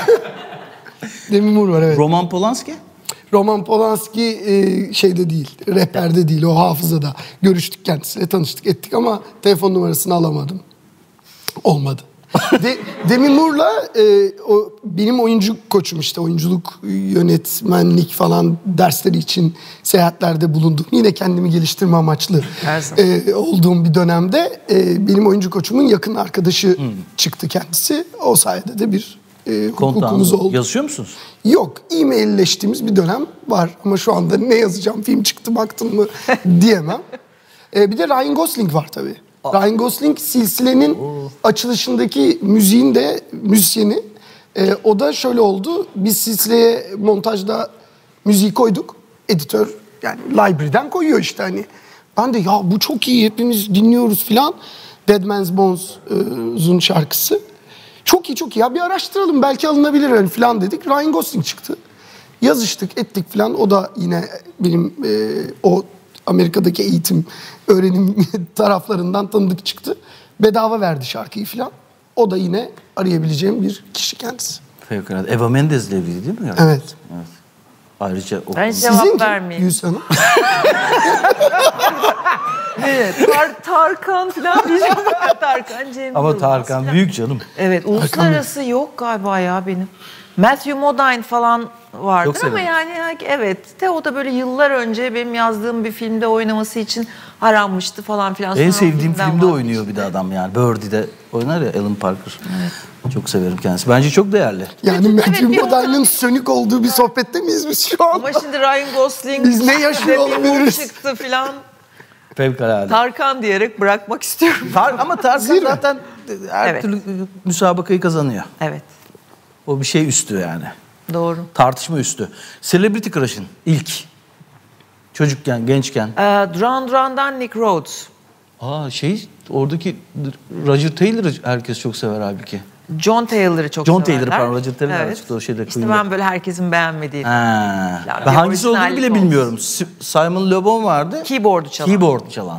Demi Moore var evet. Roman Polanski? Roman Polanski şeyde değil, rehberde değil, o hafızada. Görüştük kendisiyle, tanıştık ettik ama telefon numarasını alamadım. Olmadı. Demi Moore'la o benim oyuncu koçum işte oyunculuk, yönetmenlik falan dersleri için seyahatlerde bulundum. Yine kendimi geliştirme amaçlı Her zaman. olduğum bir dönemde benim oyuncu koçumun yakın arkadaşı çıktı kendisi. O sayede de bir hukukumuz oldu. Yazışıyor musunuz? Yok, e-mailleştiğimiz bir dönem var ama şu anda ne yazacağım, film çıktı baktın mı diyemem. Bir de Ryan Gosling var tabii. Ryan Gosling silsilenin açılışındaki müziğin de müzisyeni. O da şöyle oldu, biz silsileye montajda müziği koyduk. Editör yani library'den koyuyor işte hani. Ben de ya bu çok iyi hepimiz dinliyoruz filan. Dead Man's Bones'un şarkısı. Çok iyi çok iyi ya bir araştıralım belki alınabilir yani falan dedik. Ryan Gosling çıktı. Yazıştık ettik falan. O da yine benim o Amerika'daki eğitim öğrenim taraflarından tanıdık çıktı. Bedava verdi şarkıyı falan. O da yine arayabileceğim bir kişi kendisi. Fevkalade. Eva Mendes'le evliydi değil mi? Yani? Evet. Evet. Ayrıca o Ben Sizin cevap kim vermeyeyim. Gülse Hanım? Evet, Tarkan falan diyeceğim. Tarkan, Cem ama Yılmaz Tarkan falan. büyük canım. Evet, uluslararası yok galiba ya benim. Matthew Modine falan vardır Çok ama severim. yani evet de o da böyle yıllar önce benim yazdığım bir filmde oynaması için aranmıştı falan filan. En Sonra o sevdiğim filmden filmde vazgeçtim. oynuyor bir de adam yani. Birdie'de oynar ya Alan Parker. Çok severim kendisi. Bence çok değerli. Yani Matthew bir Modine'ın sönük olduğu bir sohbette miyiz biz şu anda? Ama şimdi Ryan Gosling Biz ne yaşıyor Demi Moore olabiliriz? çıktı filan. Fevkalade. Tarkan diyerek bırakmak istiyorum. Ama Tarkan Zirve. zaten her Evet. türlü müsabakayı kazanıyor. Evet. O bir şey üstü yani. Doğru. Tartışma üstü. Celebrity Crush'ın ilk. Çocukken, gençken. Duran Duran'dan Nick Rhodes. Oradaki Roger Taylor'ı herkes çok sever halbuki. John Taylor'ı çok John severler. Taylor, pardon, Roger Taylor Evet. çıktı o şeyde. İşte ben böyle herkesin beğenmediği. Ha. Yani Ben bir hangisi olduğunu orijinallik bile olsun. bilmiyorum. Simon Le Bon vardı. Keyboard'u çalan. Keyboard çalan.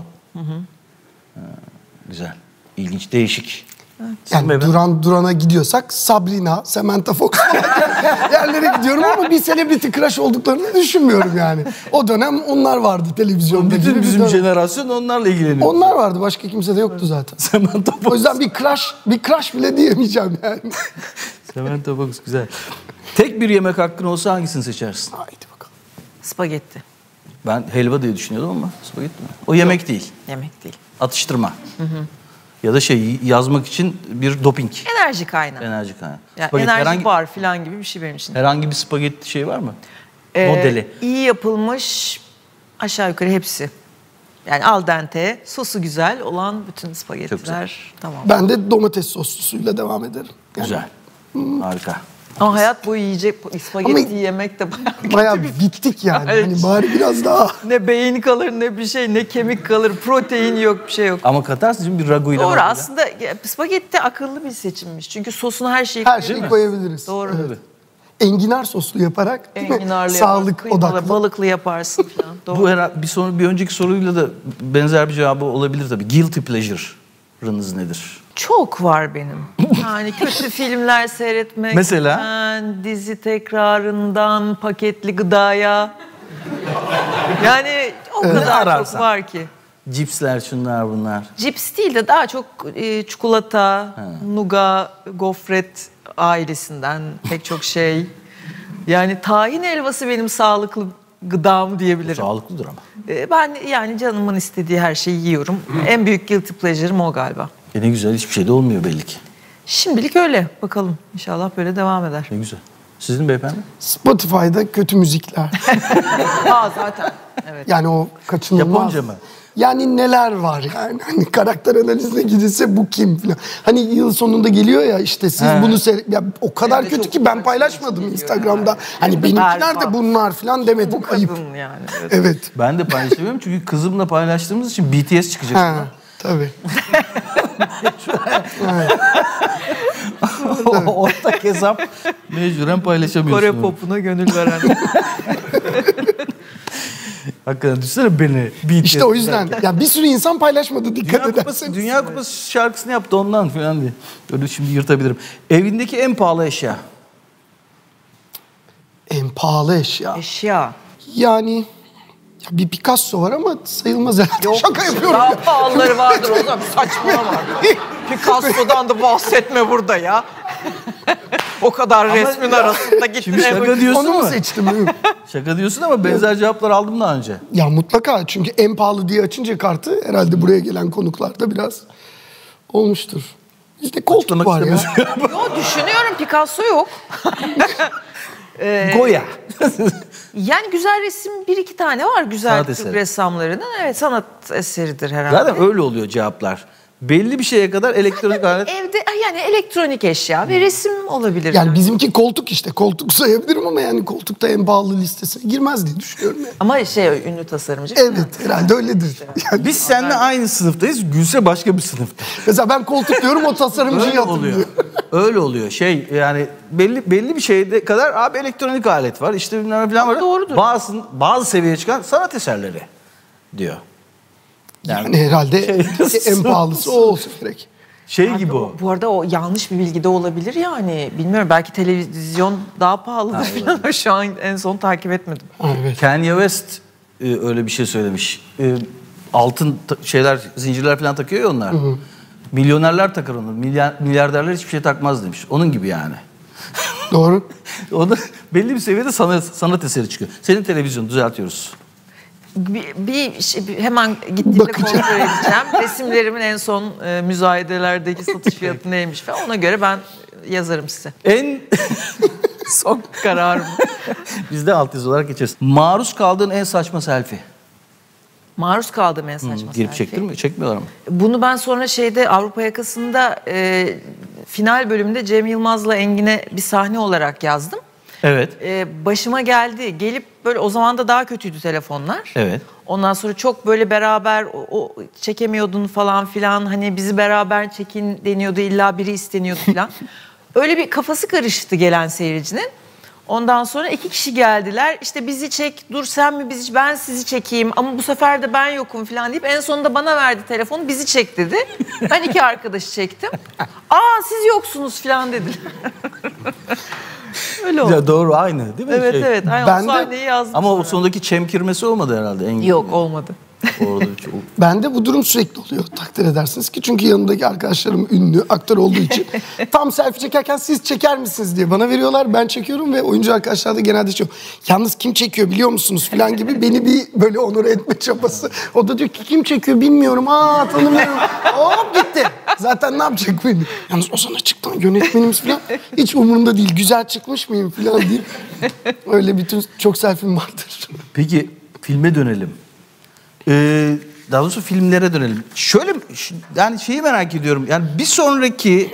Güzel. İlginç, değişik. Sizin Yani beyefendi? Duran Duran'a gidiyorsak Sabrina, Samantha Fox falan yerlere gidiyorum ama bir celebrity crush olduklarını düşünmüyorum yani. O dönem onlar vardı televizyonda. gibi Bütün bir bizim dönem. jenerasyon onlarla ilgileniyor. Onlar vardı, başka kimse de yoktu zaten. Samantha O Fox. yüzden bir crush bile diyemeyeceğim yani. Samantha Fox güzel. Tek bir yemek hakkın olsa hangisini seçersin? Haydi bakalım. Spagetti. Ben helva diye düşünüyordum ama spagetti mi? O yemek değil. Yemek değil. Atıştırma. Ya da yazmak için bir doping. Enerji kaynağı. Enerji kaynağı. Yani Spagetti, enerji bar falan gibi bir şey benim için. herhangi bir spagetti şey var mı? Modeli. İyi yapılmış aşağı yukarı hepsi. Yani al dente, sosu güzel olan bütün spagettiler tamam. Ben de domates soslusuyla devam ederim. Yani Güzel. Harika. Ama hayat boyu yiyecek spagetti Ama- yemek de bayağı Bayağı bittik yani. Evet. Hani bari biraz daha. ne beyin kalır ne bir şey, ne kemik kalır, protein yok, bir şey yok. Ama katarsın şimdi bir raguyla. Doğru, bakıyla. aslında spagetti akıllı bir seçimmiş. Çünkü sosuna her şeyi Her şeyi koyabiliriz. Doğru. Evet. Enginar soslu yaparak değil mi? Enginarlı Sağlık yaparsın, kıymalı, odaklı. balıklı yaparsın falan. Doğru. Bu bir önceki soruyla da benzer bir cevabı olabilir tabii. Guilty pleasure'ınız nedir? Çok var benim. Yani kötü filmler seyretmek. Mesela? Dizi tekrarından paketli gıdaya. Yani o Ne kadar çok ararsan. var ki. Cipsler, şunlar bunlar. Cips değil de daha çok çikolata, nuga, gofret ailesinden pek çok şey. Yani tahin helvası benim sağlıklı gıdam diyebilirim. Sağlıklıdır ama. Ben yani canımın istediği her şeyi yiyorum. En büyük guilty pleasure'ım o galiba. Ne güzel, hiçbir şey de olmuyor belli ki. Şimdilik öyle. Bakalım. İnşallah böyle devam eder. Ne güzel. Sizin beyefendi? Spotify'da kötü müzikler. Zaten. Evet. Yani o kaçınılmaz. Japonca mı? Yani neler var yani. Hani karakter analizine gidilse bu kim falan. Hani yıl sonunda geliyor ya işte siz bunu ya o kadar Evet, kötü çok ki ben kötü paylaşmadım geliyor Instagram'da. yani. Hani benimkiler de Berbat. bunlar falan demedim. Bu Ayıp. kadın yani. Evet. Evet. Ben de paylaşamıyorum çünkü kızımla paylaştığımız için BTS çıkacak. Ha, tabii. Ortak hesap mecburen paylaşamıyorsun. Kore popuna gönül veren. Hakikaten düşünsene beni BTS. İşte o yüzden. Ya bir sürü insan paylaşmadı dikkat ederseniz. Dünya Kupası şarkısını yaptı ondan falan diye. Öyle şimdi yırtabilirim. Evindeki en pahalı eşya. En pahalı eşya. Eşya. Yani ya bir Picasso var ama sayılmaz herhalde. Şaka yapıyorum. Daha pahalıları vardır o zaman. Saçmalama. Picasso'dan da bahsetme burada ya. O kadar resmin arasında gittin. Şimdi şaka diyorsun Onu mu ama. seçtim? Şaka diyorsun ama benzer cevaplar aldım daha önce. Ya mutlaka çünkü en pahalı diye açınca kartı herhalde buraya gelen konuklarda biraz olmuştur. İşte koltuk Açıklamak var ya. istemiyorsun. Yo, düşünüyorum, Picasso yok. Goya. Yani güzel resim bir iki tane var, güzel Sanat Türk eseri. ressamlarının. Evet, sanat eseridir herhalde. Zaten öyle oluyor cevaplar. Belli bir şeye kadar elektronik alet. Evde yani elektronik eşya ve resim olabilir. Yani bizimki koltuk işte. Koltuk sayabilirim ama yani koltukta en pahalı listesine girmez diye düşünüyorum yani. Ama ünlü tasarımcı. Evet herhalde öyledir. Yani Biz seninle aynı sınıftayız. Gülse başka bir sınıfta. mesela ben koltuk diyorum o tasarımcıyı Öyle oluyor. hatırlıyor. Öyle oluyor. Yani belli bir şeyde kadar abi elektronik alet var. İşte bilmem ne falan var. Doğrudur. Bazı seviyeye çıkan sanat eserleri diyor. Yani herhalde en pahalısı o olsa gerek. Şey gibi o. Bu arada o yanlış bir bilgi de olabilir yani. Bilmiyorum, belki televizyon daha pahalıdır falan ama şu an en son takip etmedim. Evet. Kanye West öyle bir şey söylemiş. Altın zincirler falan takıyor ya onlar. Milyonerler takar onu. Milyarderler hiçbir şey takmaz demiş. Onun gibi yani. Doğru. O da belli bir seviyede sanat eseri çıkıyor. Senin televizyonu düzeltiyoruz. Hemen gittiğimde Bakacağım. kontrol edeceğim. Resimlerimin en son müzayedelerdeki satış fiyatı neymiş falan. Ona göre ben yazarım size. En Son kararım. biz de alt yazı olarak geçeriz. Maruz kaldığın en saçma selfie. Maruz kaldığım en saçma Girip selfie. çekmiyorlar mı? Bunu ben sonra Avrupa Yakası'nda final bölümünde Cem Yılmaz'la Engin'e bir sahne olarak yazdım. Evet. Başıma geldi. Gelip böyle, o zaman da daha kötüydü telefonlar. Evet. Ondan sonra çok böyle beraber o çekemiyordun falan filan. Hani bizi beraber çekin deniyordu, illa biri isteniyordu falan. Öyle bir kafası karıştı gelen seyircinin. Ondan sonra 2 kişi geldiler. İşte bizi çek, dur sen mi bizi, ben sizi çekeyim ama bu sefer de ben yokum falan deyip en sonunda bana verdi telefonu, bizi çek dedi. Ben 2 arkadaşı çektim. Aa siz yoksunuz falan dediler. Öyle oldu. Ya doğru, aynı değil mi? Evet evet. Aynen, Ben o de- sahneyi yazdım. Ama o sonra. sondaki çemkirmesi olmadı herhalde. Yok, olmadı. Orada çok... Bende bu durum sürekli oluyor, takdir edersiniz ki. Çünkü yanımdaki arkadaşlarım ünlü aktör olduğu için tam selfie çekerken siz çeker misiniz diye bana veriyorlar. Ben çekiyorum ve oyuncu arkadaşlar da genelde şey, yalnız kim çekiyor biliyor musunuz falan gibi beni bir böyle onur etme çabası. O da diyor ki kim çekiyor bilmiyorum. Aa tanımıyorum. Hop gitti. Zaten ne yapacak beni? Yalnız o sana çıktı yönetmenimiz falan. Hiç umurumda değil. Güzel çıkmış mıyım falan deyip. Öyle bütün çok selfie'm vardır. Peki filme dönelim. Daha doğrusu filmlere dönelim. Şöyle, yani şeyi merak ediyorum. Yani bir sonraki,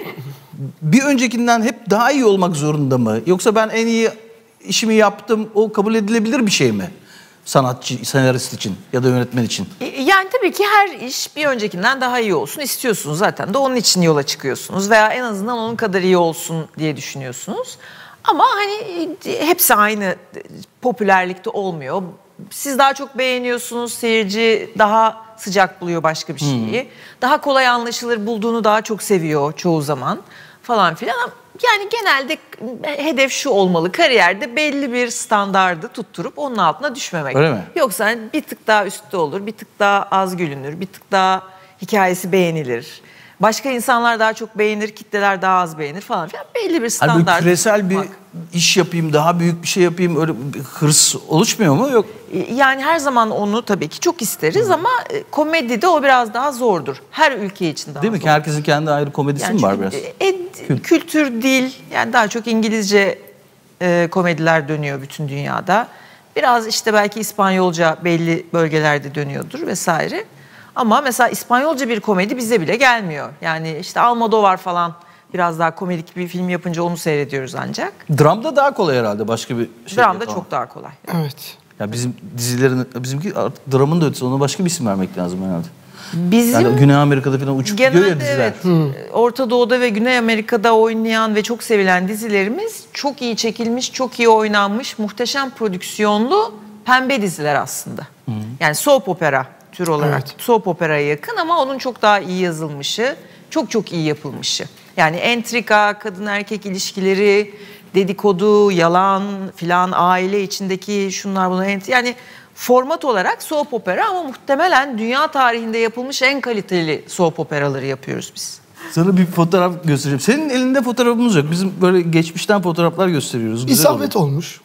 bir öncekinden hep daha iyi olmak zorunda mı? Yoksa ben en iyi işimi yaptım, o kabul edilebilir bir şey mi? Sanatçı, senarist için ya da yönetmen için. Yani tabii ki her iş bir öncekinden daha iyi olsun istiyorsunuz zaten de onun için yola çıkıyorsunuz veya en azından onun kadar iyi olsun diye düşünüyorsunuz. Ama hani hepsi aynı popülerlikte olmuyor. Siz daha çok beğeniyorsunuz, seyirci daha sıcak buluyor başka bir şeyi. Daha kolay anlaşılır bulduğunu daha çok seviyor çoğu zaman falan filan. Yani genelde hedef şu olmalı, kariyerde belli bir standardı tutturup onun altına düşmemek. Öyle mi? Yoksa hani bir tık daha üstte olur, bir tık daha az gülünür, bir tık daha hikayesi beğenilir. Başka insanlar daha çok beğenir, kitleler daha az beğenir falan filan. Belli bir Hani böyle standart. küresel bir iş yapayım, daha büyük bir şey yapayım, öyle bir hırs oluşmuyor mu? Yok. Yani her zaman onu tabii ki çok isteriz ama komedide o biraz daha zordur. Her ülke için daha Değil mi zor. ki herkesin kendi ayrı komedisi Yani mi var çünkü, biraz? kültür, dil, yani daha çok İngilizce komediler dönüyor bütün dünyada. Biraz işte belki İspanyolca belli bölgelerde dönüyordur vesaire. Ama mesela İspanyolca bir komedi bize bile gelmiyor. Yani işte Almodovar falan biraz daha komedik bir film yapınca onu seyrediyoruz ancak. Dramda daha kolay herhalde, başka bir şey. Dramda yapamam. çok daha kolay. Evet. Ya bizim dizilerin, bizimki artık dramın da ötesi, ona başka bir isim vermek lazım herhalde. Bizim Yani Güney Amerika'da falan uçup gidiyor ya genelde diziler. evet, Orta Doğu'da ve Güney Amerika'da oynayan ve çok sevilen dizilerimiz çok iyi çekilmiş, çok iyi oynanmış, muhteşem prodüksiyonlu pembe diziler aslında. Yani soap opera tür olarak. Evet. Soap operaya yakın ama onun çok daha iyi yazılmışı, çok çok iyi yapılmışı. Yani entrika, kadın erkek ilişkileri, dedikodu, yalan filan, aile içindeki şunlar bunlar. Yani format olarak soap opera ama muhtemelen dünya tarihinde yapılmış en kaliteli soap operaları yapıyoruz biz. Sana bir fotoğraf göstereceğim. Senin elinde fotoğrafımız yok. Bizim böyle geçmişten fotoğraflar gösteriyoruz. Güzel İsabet oluyor. olmuş.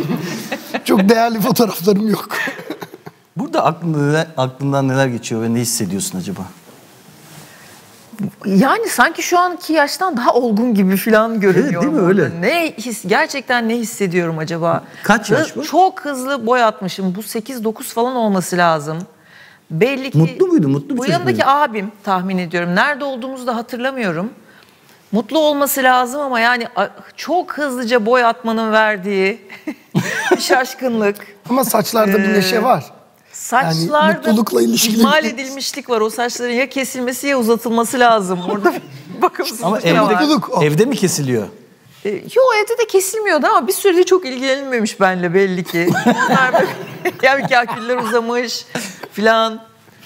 Çok değerli fotoğraflarım yok. Burada aklından neler geçiyor ve ne hissediyorsun acaba? Yani sanki şu anki yaştan daha olgun gibi falan görünüyor. değil mi? burada. Öyle. Gerçekten ne hissediyorum acaba? Kaç yaş bu? Çok hızlı boy atmışım. Bu 8-9 falan olması lazım. Belli ki... Mutlu muydu? Mutlu bir Bu çocuk yanındaki muydu? abim tahmin ediyorum. Nerede olduğumuzu da hatırlamıyorum. Mutlu olması lazım ama yani çok hızlıca boy atmanın verdiği şaşkınlık. Ama saçlarda bir neşe var. Saçlarda Yani mutlulukla ilişkili ihmal bir- edilmişlik var. O saçların ya kesilmesi ya uzatılması lazım. Orada bir bakımsızlık Ama da var. mutluluk o. evde mi kesiliyor? Yo evde de kesilmiyordu ama bir sürede çok ilgilenilmemiş benimle belli ki. Bunlar böyle yani kaküller uzamış filan.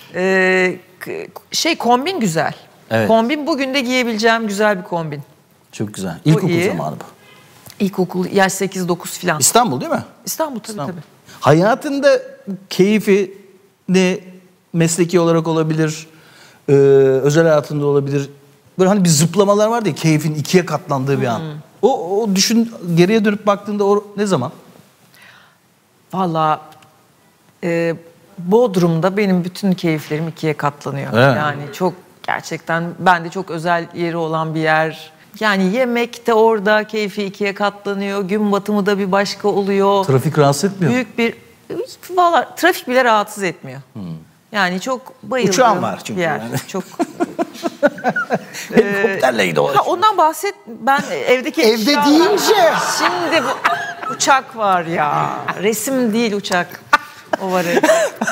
Kombin güzel. Evet. Kombin bugün de giyebileceğim güzel bir kombin. Çok güzel. İlkokul iyi. zamanı bu. İlkokul yaş 8-9 filan. İstanbul değil mi? İstanbul tabii tabii. Hayatında keyfi ne, mesleki olarak olabilir, özel hayatında olabilir. Böyle hani bir zıplamalar vardı ya, keyfin ikiye katlandığı bir an. O düşün, geriye dönüp baktığında o ne zaman? Valla Bodrum'da benim bütün keyiflerim ikiye katlanıyor. Evet. Yani çok gerçekten bende çok özel yeri olan bir yer. Yani yemek de orada keyfi ikiye katlanıyor. Gün batımı da bir başka oluyor. Trafik rahatsız etmiyor mu? Büyük bir... Valla trafik bile rahatsız etmiyor. Yani çok bayıldığım Uçağın var çünkü bir yer. yani. Çok... Helikopterle gidiyor. Ha, ondan bahset. Ben evdeki Evde eşyalar- deyince Şimdi Uçak var ya. Resim değil uçak. O var evet.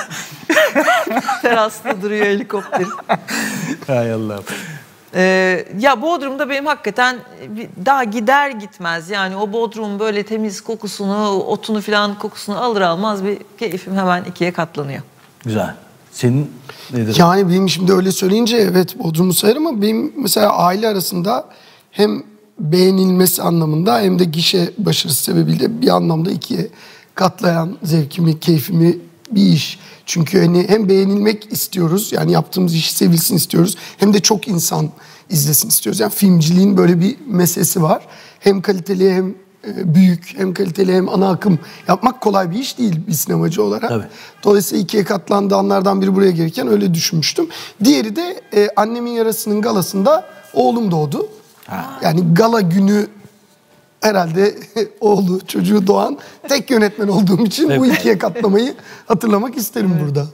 Terasta duruyor helikopter. Hay Allah'ım. Ya Bodrum'da benim hakikaten daha gider gitmez yani o Bodrum'un böyle temiz kokusunu, otunu falan kokusunu alır almaz bir keyfim hemen ikiye katlanıyor. Güzel. Senin nedir? Yani benim şimdi öyle söyleyince evet Bodrum'u sayarım ama benim mesela aile arasında hem beğenilmesi anlamında hem de gişe başarısı sebebiyle bir anlamda ikiye katlayan zevkimi, keyfimi bir iş. Çünkü hani hem beğenilmek istiyoruz yani yaptığımız iş sevilsin istiyoruz hem de çok insan izlesin istiyoruz. Yani filmciliğin böyle bir meselesi var. Hem kaliteli hem büyük hem kaliteli hem ana akım yapmak kolay bir iş değil bir sinemacı olarak. Tabii. Dolayısıyla ikiye katlandığı anlardan biri buraya gelirken öyle düşünmüştüm. Diğeri de Annemin Yarası'nın galasında oğlum doğdu. Yani gala günü herhalde oğlu, çocuğu doğan tek yönetmen olduğum için bu ikiye katlamayı hatırlamak isterim burada.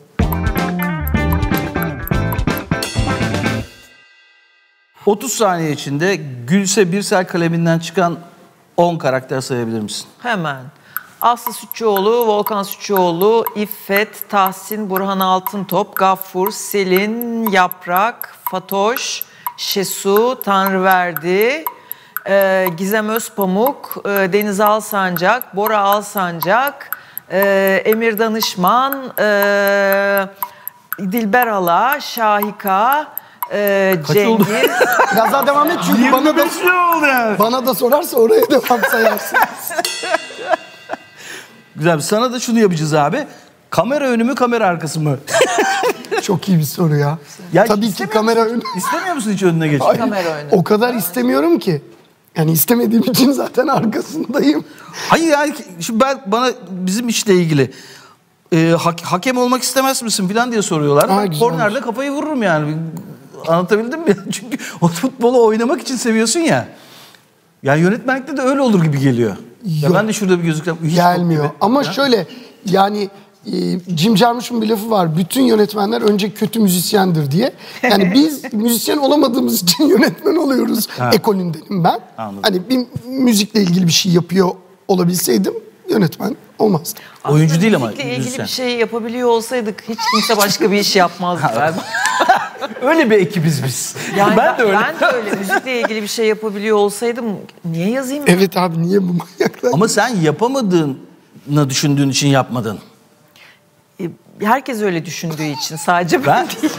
...30 saniye içinde Gülse Birsel kaleminden çıkan 10 karakter sayabilir misin? Hemen. Aslı Sütçüoğlu, Volkan Sütçüoğlu, İffet, Tahsin, Burhan Altıntop, Gaffur, Selin, Yaprak, Fatoş, Şesu, Tanrıverdi, Gizem Özpamuk, Deniz Alsancak, Bora Alsancak, Emir Danışman, Dilber Hala, Şahika, Cengiz. Biraz daha devam et çünkü bana da sorarsa oraya devam sayarsın. Güzel. Sana da şunu yapacağız abi. Kamera önü mü kamera arkası mı? Çok iyi bir soru ya. Ya Tabii ki kamera önü. İstemiyor musun hiç önüne geçmek? Kamera önü. O kadar istemiyorum ki. Yani istemediğim için zaten arkasındayım. Hayır yani şimdi bana bizim işle ilgili hakem olmak istemez misin falan diye soruyorlar. Ben güzelmiş. kornerde kafayı vururum yani. Anlatabildim mi? Çünkü o futbolu oynamak için seviyorsun ya. Yani yönetmenlikte de öyle olur gibi geliyor. Ya ben de şurada bir gözüksem hiç Gelmiyor. gibi. Ama Ya. şöyle yani Jim Jarmusch'un bir lafı var. Bütün yönetmenler önce kötü müzisyendir diye. Yani biz müzisyen olamadığımız için yönetmen oluyoruz. Ekolündenim ben. Anladım. Hani bir müzikle ilgili bir şey yapıyor olabilseydim yönetmen olmazdım. Oyuncu değil ama Müzikle ilgili müzisyen. bir şey yapabiliyor olsaydık hiç kimse başka bir iş yapmazdı galiba. Öyle bir ekibiz biz. Yani ben de öyle. Ben de öyle. Müzikle ilgili bir şey yapabiliyor olsaydım niye yazayım? Evet abi niye bu manyaklar? Ama sen yapamadığını düşündüğün için yapmadın. Herkes öyle düşündüğü için sadece ben değil.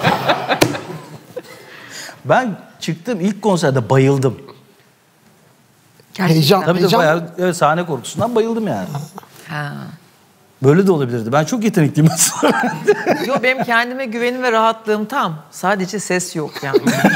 Ben çıktım ilk konserde bayıldım. Gerçekten. Heyecan. Tabii de bayağı sahne korkusundan bayıldım yani. Ha. Böyle de olabilirdi. Ben çok yetenekliyim aslında. Yo benim kendime güvenim ve rahatlığım tam. Sadece ses yok yani.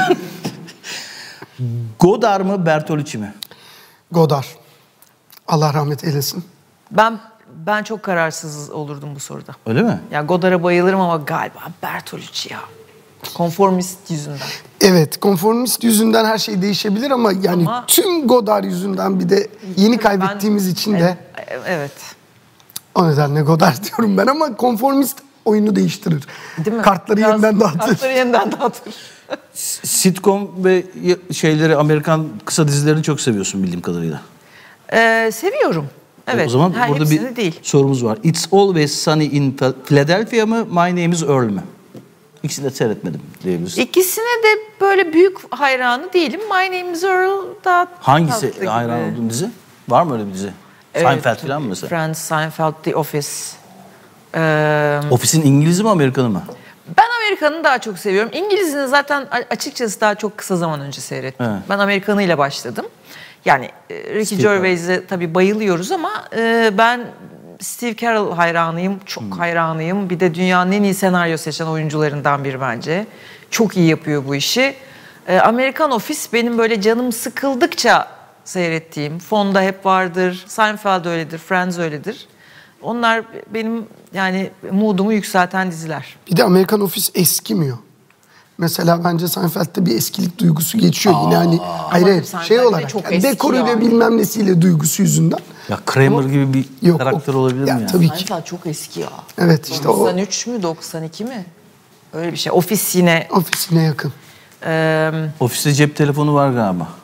Godard mı Bertolucci mi? Godard. Allah rahmet eylesin. Ben çok kararsız olurdum bu soruda. Öyle mi? Ya Godard'a bayılırım ama galiba Bertolucci ya. Konformist yüzünden. Evet, konformist yüzünden her şey değişebilir ama yani Ama- tüm Godard yüzünden bir de yeni kaybettiğimiz için de Evet. o nedenle Godard diyorum ben ama konformist oyunu değiştirir. Değil mi? Kartları Biraz yeniden dağıtır. Kartları yeniden dağıtır. Sitcom ve şeyleri Amerikan kısa dizilerini çok seviyorsun bildiğim kadarıyla. Seviyorum. Evet. O zaman burada bir hepsini değil. sorumuz var. It's Always Sunny in Philadelphia mı? My Name is Earl mü? İkisini de seyretmedim diyebilirsin. İkisine de böyle büyük hayranı değilim. My Name is Earl daha Hangisi tatlı gibi. hayran olduğun dizi? Var mı öyle bir dizi? Evet, Seinfeld falan mı mesela? Friends, Seinfeld, The Office. Ofis'in İngiliz'i mi Amerikanı mı? Ben Amerikan'ı daha çok seviyorum. İngiliz'ini zaten açıkçası daha çok kısa zaman önce seyrettim. Evet. Ben Amerikan'ıyla başladım. Yani Ricky Gervais'e tabii bayılıyoruz ama ben Steve Carell hayranıyım, çok hayranıyım. Bir de dünyanın en iyi senaryo seçen oyuncularından biri bence. Çok iyi yapıyor bu işi. Amerikan Office benim böyle canım sıkıldıkça seyrettiğim, fonda hep vardır. Seinfeld öyledir, Friends öyledir. Onlar benim yani mood'umu yükselten diziler. Bir de Amerikan Office eskimiyor. Mesela bence Seinfeld'de bir eskilik duygusu geçiyor yine hani hayır Seinfeld'de şey olarak çok yani eski dekoruyla ya. bilmem nesiyle duygusu yüzünden. Ya Kramer gibi bir Yok, karakter o- olabilir ya mi ya? tabii ki. Seinfeld çok eski ya. Evet işte o 93 mü 92 mi? Öyle bir şey. Ofis yine. ofisine yakın. eee, Ofiste cep telefonu var galiba.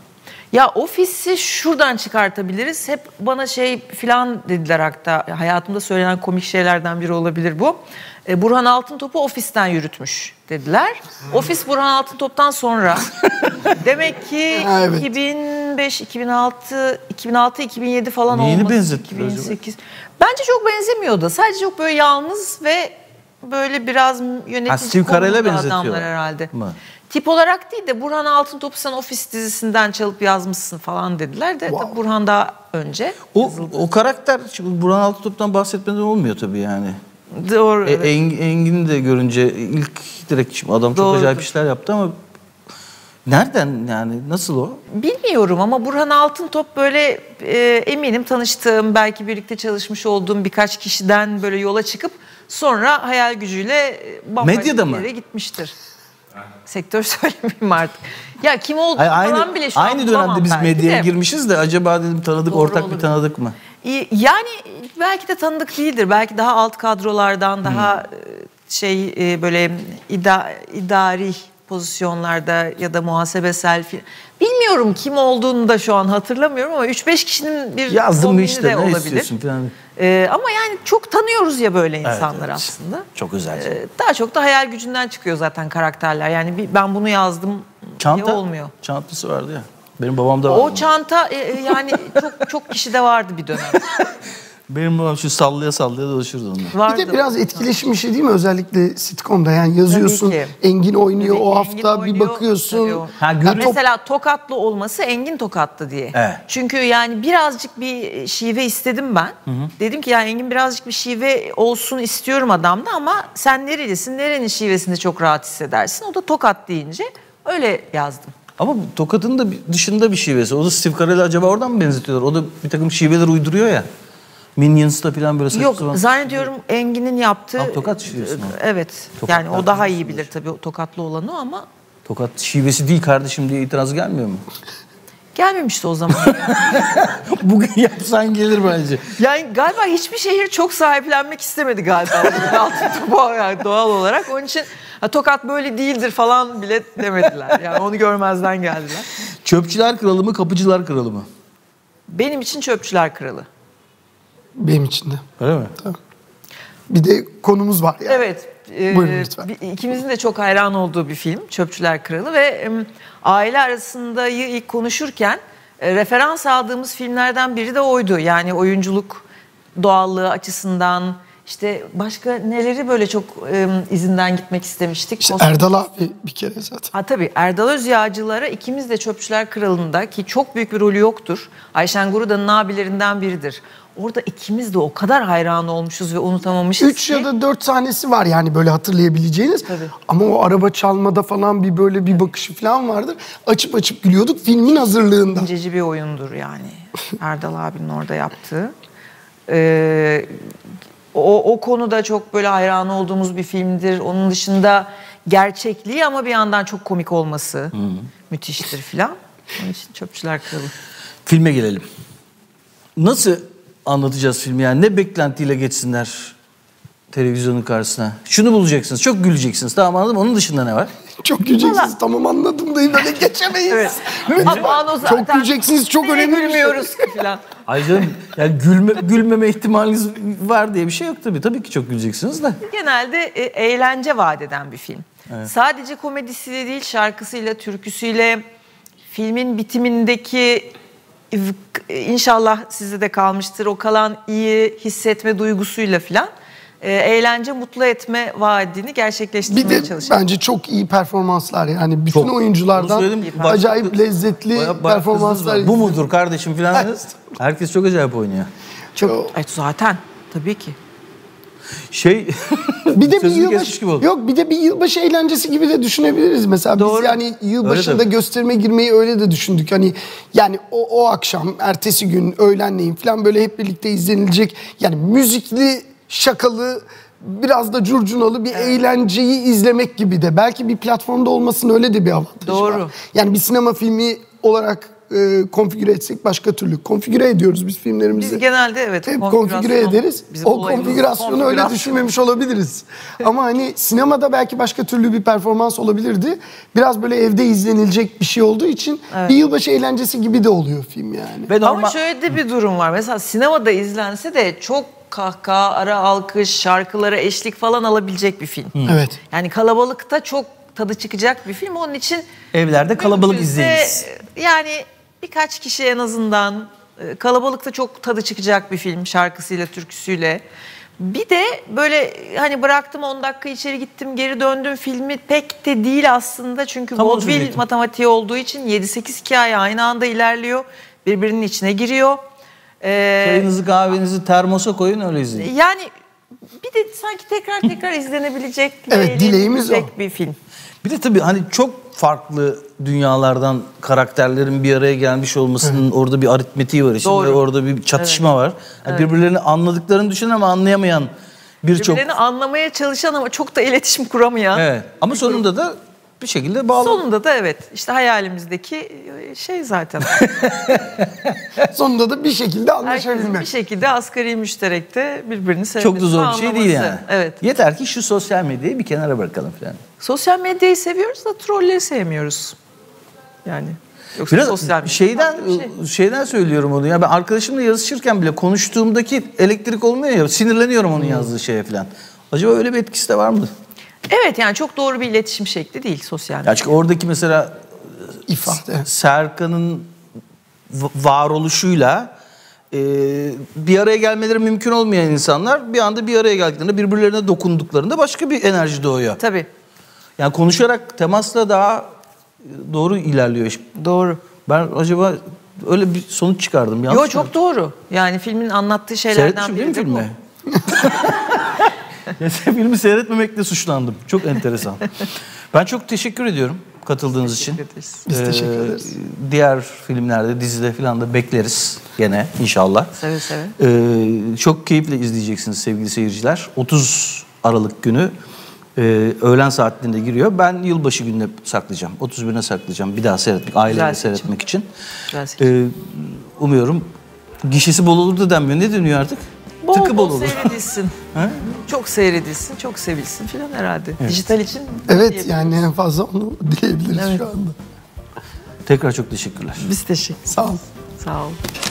Ya Ofis'i şuradan çıkartabiliriz. Hep bana şey filan dediler, hatta hayatımda söylenen komik şeylerden biri olabilir bu. Burhan Altıntop'u Ofis'ten yürütmüş dediler. Ofis Burhan Altıntop'tan sonra. Demek ki Ha, evet. 2005, 2006, 2007 falan Neyini olması. benzettiler 2008. Bence çok benzemiyordu. Sadece çok böyle yalnız ve böyle biraz yönetici Steve Carell'e konumlu benzetiyor adamlar herhalde. mı? Tip olarak değil de Burhan Altıntop'u sen Ofis dizisinden çalıp yazmışsın falan dediler de tabii Burhan daha önce. O karakter, şimdi Burhan Altıntop'tan bahsetmeden olmuyor tabii yani. Doğru. Evet. Engin'i de görünce ilk direkt şimdi adam çok Doğrudur. acayip işler yaptı ama nereden yani, nasıl o? Bilmiyorum ama Burhan Altıntop böyle eminim tanıştığım, belki birlikte çalışmış olduğum birkaç kişiden böyle yola çıkıp sonra hayal gücüyle bambaşka Medyada bir mı? yere gitmiştir. Sektör söylemeyeyim artık. Ya kim olduğunu Hayır, falan bile şu an aynı bulamam dönemde biz belki medyaya de. girmişiz de acaba dedim tanıdık, Doğru ortak olabilir. bir tanıdık mı? Yani belki de tanıdık değildir. Belki daha alt kadrolardan, daha böyle idari pozisyonlarda ya da muhasebesel bilmiyorum kim olduğunu da şu an hatırlamıyorum ama 3-5 kişinin bir Yazdım mı kombini işte, de ne olabilir. istiyorsun falan. Ama yani çok tanıyoruz ya böyle insanlar evet. aslında. Çok özel. Daha çok da hayal gücünden çıkıyor zaten karakterler. Yani ben bunu yazdım diye olmuyor. Çantası vardı ya. Benim babam da vardı. O çanta yani çok kişide vardı bir dönem. Benim babam şu sallaya sallaya dolaşırdı onunla. Bir Vardı. de biraz etkileşim işi değil mi? Özellikle sitcom'da yani yazıyorsun, Tabii ki. Engin oynuyor, Tabii o ki hafta Engin bir oynuyor, bakıyorsun. tabii o. Ha, görüyor- Mesela Tokatlı olması Engin Tokatlı diye. Evet. Çünkü yani birazcık bir şive istedim ben. Dedim ki ya Engin birazcık bir şive olsun istiyorum adamda ama sen nerelisin, nerenin şivesinde çok rahat hissedersin. O da Tokat deyince öyle yazdım. Ama Tokat'ın da dışında bir şivesi. O da Steve Carell'i acaba oradan mı benzetiyorlar? O da bir takım şiveler uyduruyor ya. Minions'ta falan böyle saçma Yok sapan. zannediyorum Engin'in yaptığı... Ha, Tokat şivesi mi? Evet. Tokat Yani o daha iyi şivesi. bilir tabii Tokatlı olanı ama Tokat şivesi değil kardeşim diye itiraz gelmiyor mu? gelmemişti o zaman. Bugün yapsan gelir bence. Yani galiba hiçbir şehir çok sahiplenmek istemedi galiba. Yani doğal olarak. Onun için Tokat böyle değildir falan bile demediler. Yani onu görmezden geldiler. Çöpçüler kralı mı, kapıcılar kralı mı? Benim için Çöpçüler Kralı. Benim için de. Öyle mi? Bir de konumuz var yani. Evet. Buyurun lütfen. İkimizin de çok hayran olduğu bir film Çöpçüler Kralı ve aile arasında ilk konuşurken referans aldığımız filmlerden biri de oydu. Yani oyunculuk doğallığı açısından işte başka neleri böyle çok izinden gitmek istemiştik. İşte Erdal abi bir kere zaten. Ha tabii Erdal Özyağcılar'a ikimiz de Çöpçüler Kralı'nda ki çok büyük bir rolü yoktur. Ayşen Guruda'nın abilerinden biridir. Orada ikimiz de o kadar hayran olmuşuz ve unutamamışız 3 ki. ya da 4 sahnesi var yani böyle hatırlayabileceğiniz. Tabii. Ama o araba çalmada falan bir böyle bir bakışı falan vardır. Açıp açıp gülüyorduk filmin hazırlığında. İnceci bir oyundur yani Erdal abinin orada yaptığı. O konuda çok böyle hayran olduğumuz bir filmdir. Onun dışında gerçekliği ama bir yandan çok komik olması müthiştir filan. Onun için Çöpçüler Kralı. Filme gelelim. Nasıl anlatacağız filmi yani? Ne beklentiyle geçsinler televizyonun karşısına? Şunu bulacaksınız, çok güleceksiniz. Tamam, anladım. Onun dışında ne var? Çok güleceksiniz, tamam anladım da böyle geçemeyiz. Evet. Lütfen. Aman o zaten. Çok güleceksiniz, çok Niye önemli bir şey. gülmüyoruz ki filan. Ay canım, yani gülmeme ihtimaliniz var diye bir şey yok tabii. Tabii ki çok güleceksiniz de. Genelde eğlence vaat eden bir film. Sadece komedisiyle değil, şarkısıyla, türküsüyle, filmin bitimindeki inşallah size de kalmıştır o kalan iyi hissetme duygusuyla filan eğlence, mutlu etme vaadini Bir gerçekleştirmeye de çalışan. bence çok iyi performanslar yani bütün Çok. Onu oyunculardan söyledim. acayip lezzetli Bayağı performanslar. kızdınız var. Bu mudur kardeşim falan. Herkes çok acayip oynuyor. Çok. Evet zaten tabii ki. Bir de bir sözünü kesmiş gibi oldu. bir de bir yılbaşı eğlencesi gibi de düşünebiliriz mesela. Doğru. Biz yani yılbaşında Öyle tabii. gösterime girmeyi öyle de düşündük. Hani yani o akşam, ertesi gün, öğlenleyin falan böyle hep birlikte izlenilecek. Yani müzikli, şakalı, biraz da curcunalı bir eğlenceyi izlemek gibi de. Belki bir platformda olmasının öyle de bir avantajı Doğru. var. Yani bir sinema filmi olarak konfigüre etsek başka türlü. Konfigüre ediyoruz biz filmlerimizi. Biz genelde evet. Hep konfigüre ederiz. Bizim O olayımız konfigürasyonu öyle konfigürasyon. düşünmemiş olabiliriz. Ama hani sinemada belki başka türlü bir performans olabilirdi. Biraz böyle evde izlenilecek bir şey olduğu için bir yılbaşı eğlencesi gibi de oluyor film yani. Ve Ama şöyle de bir durum var. Mesela sinemada izlense de çok kahkaha, ara alkış, şarkılara eşlik falan alabilecek bir film. Evet. Yani kalabalıkta çok tadı çıkacak bir film. Onun için evlerde kalabalık mümkünse, izleyiniz. Yani birkaç kişi en azından kalabalıkta çok tadı çıkacak bir film şarkısıyla, türküsüyle. Bir de böyle hani bıraktım 10 dakika içeri gittim geri döndüm filmi pek de değil aslında. Çünkü Tam onu vaudeville söyleyecektim. matematiği olduğu için 7-8 hikaye aynı anda ilerliyor. Birbirinin içine giriyor. Çayınızı kahvenizi termosa koyun öyle izleyin. Yani bir de sanki tekrar izlenebilecek, Evet, dileğimiz eğlenebilecek bir film. Bir de tabii hani çok farklı dünyalardan karakterlerin bir araya gelmiş olmasının orada bir aritmetiği var içinde. Doğru. Orada bir çatışma var. Yani birbirlerini anladıklarını düşünen ama anlayamayan birçok... Birbirlerini anlamaya çalışan ama çok da iletişim kuramayan. Evet. Ama sonunda da bir şekilde bağlı. Sonunda da evet işte hayalimizdeki şey zaten. Sonunda da bir şekilde Herkesin anlaşabilmek. bir şekilde asgari müşterekte birbirini sevmesi Çok da zor ve bir şey değil anlaması. yani. Evet. Yeter ki şu sosyal medyayı bir kenara bırakalım falan. Sosyal medyayı seviyoruz da trolleri sevmiyoruz. Yani yoksa Biraz sosyal medya şeyden farklı bir şey. şeyden söylüyorum onu ya, ben arkadaşımla yazışırken bile konuştuğumdaki elektrik olmuyor ya, sinirleniyorum onun yazdığı şeye falan. Acaba öyle bir etkisi de var mı? Evet yani çok doğru bir iletişim şekli değil sosyal medya. Ya çünkü oradaki mesela İfade. Serkan'ın varoluşuyla bir araya gelmeleri mümkün olmayan insanlar bir anda bir araya geldiklerinde birbirlerine dokunduklarında başka bir enerji doğuyor. Tabii Yani konuşarak temasla daha doğru ilerliyor iş. doğru. Ben acaba öyle bir sonuç çıkardım. Yanlış Yo mı? çok doğru. Yani filmin anlattığı şeylerden Seyretmişim değil biri mi de bu. filmi? Filmi seyretmemekle suçlandım. Çok enteresan. Ben çok teşekkür ediyorum katıldığınız için. Biz teşekkür ederiz. Diğer filmlerde, dizide falan da bekleriz gene inşallah. Seve seve. Çok keyifle izleyeceksiniz sevgili seyirciler. 30 Aralık günü öğlen saatlerinde giriyor. Ben yılbaşı gününe saklayacağım. 31'ine saklayacağım. Bir daha seyretmek, aileyle Güzel seçim. seyretmek için. Güzel seçim. Umuyorum gişesi bol olur da denmiyor. Ne deniyor artık? Tıkı bol olur. Seyredilsin. Çok seyredilsin, çok sevilsin filan herhalde. Dijital için. Evet yani en fazla onu dileyebiliriz Evet. şu anda. Tekrar çok teşekkürler. Biz teşekkür. Sağ olun. Sağ ol.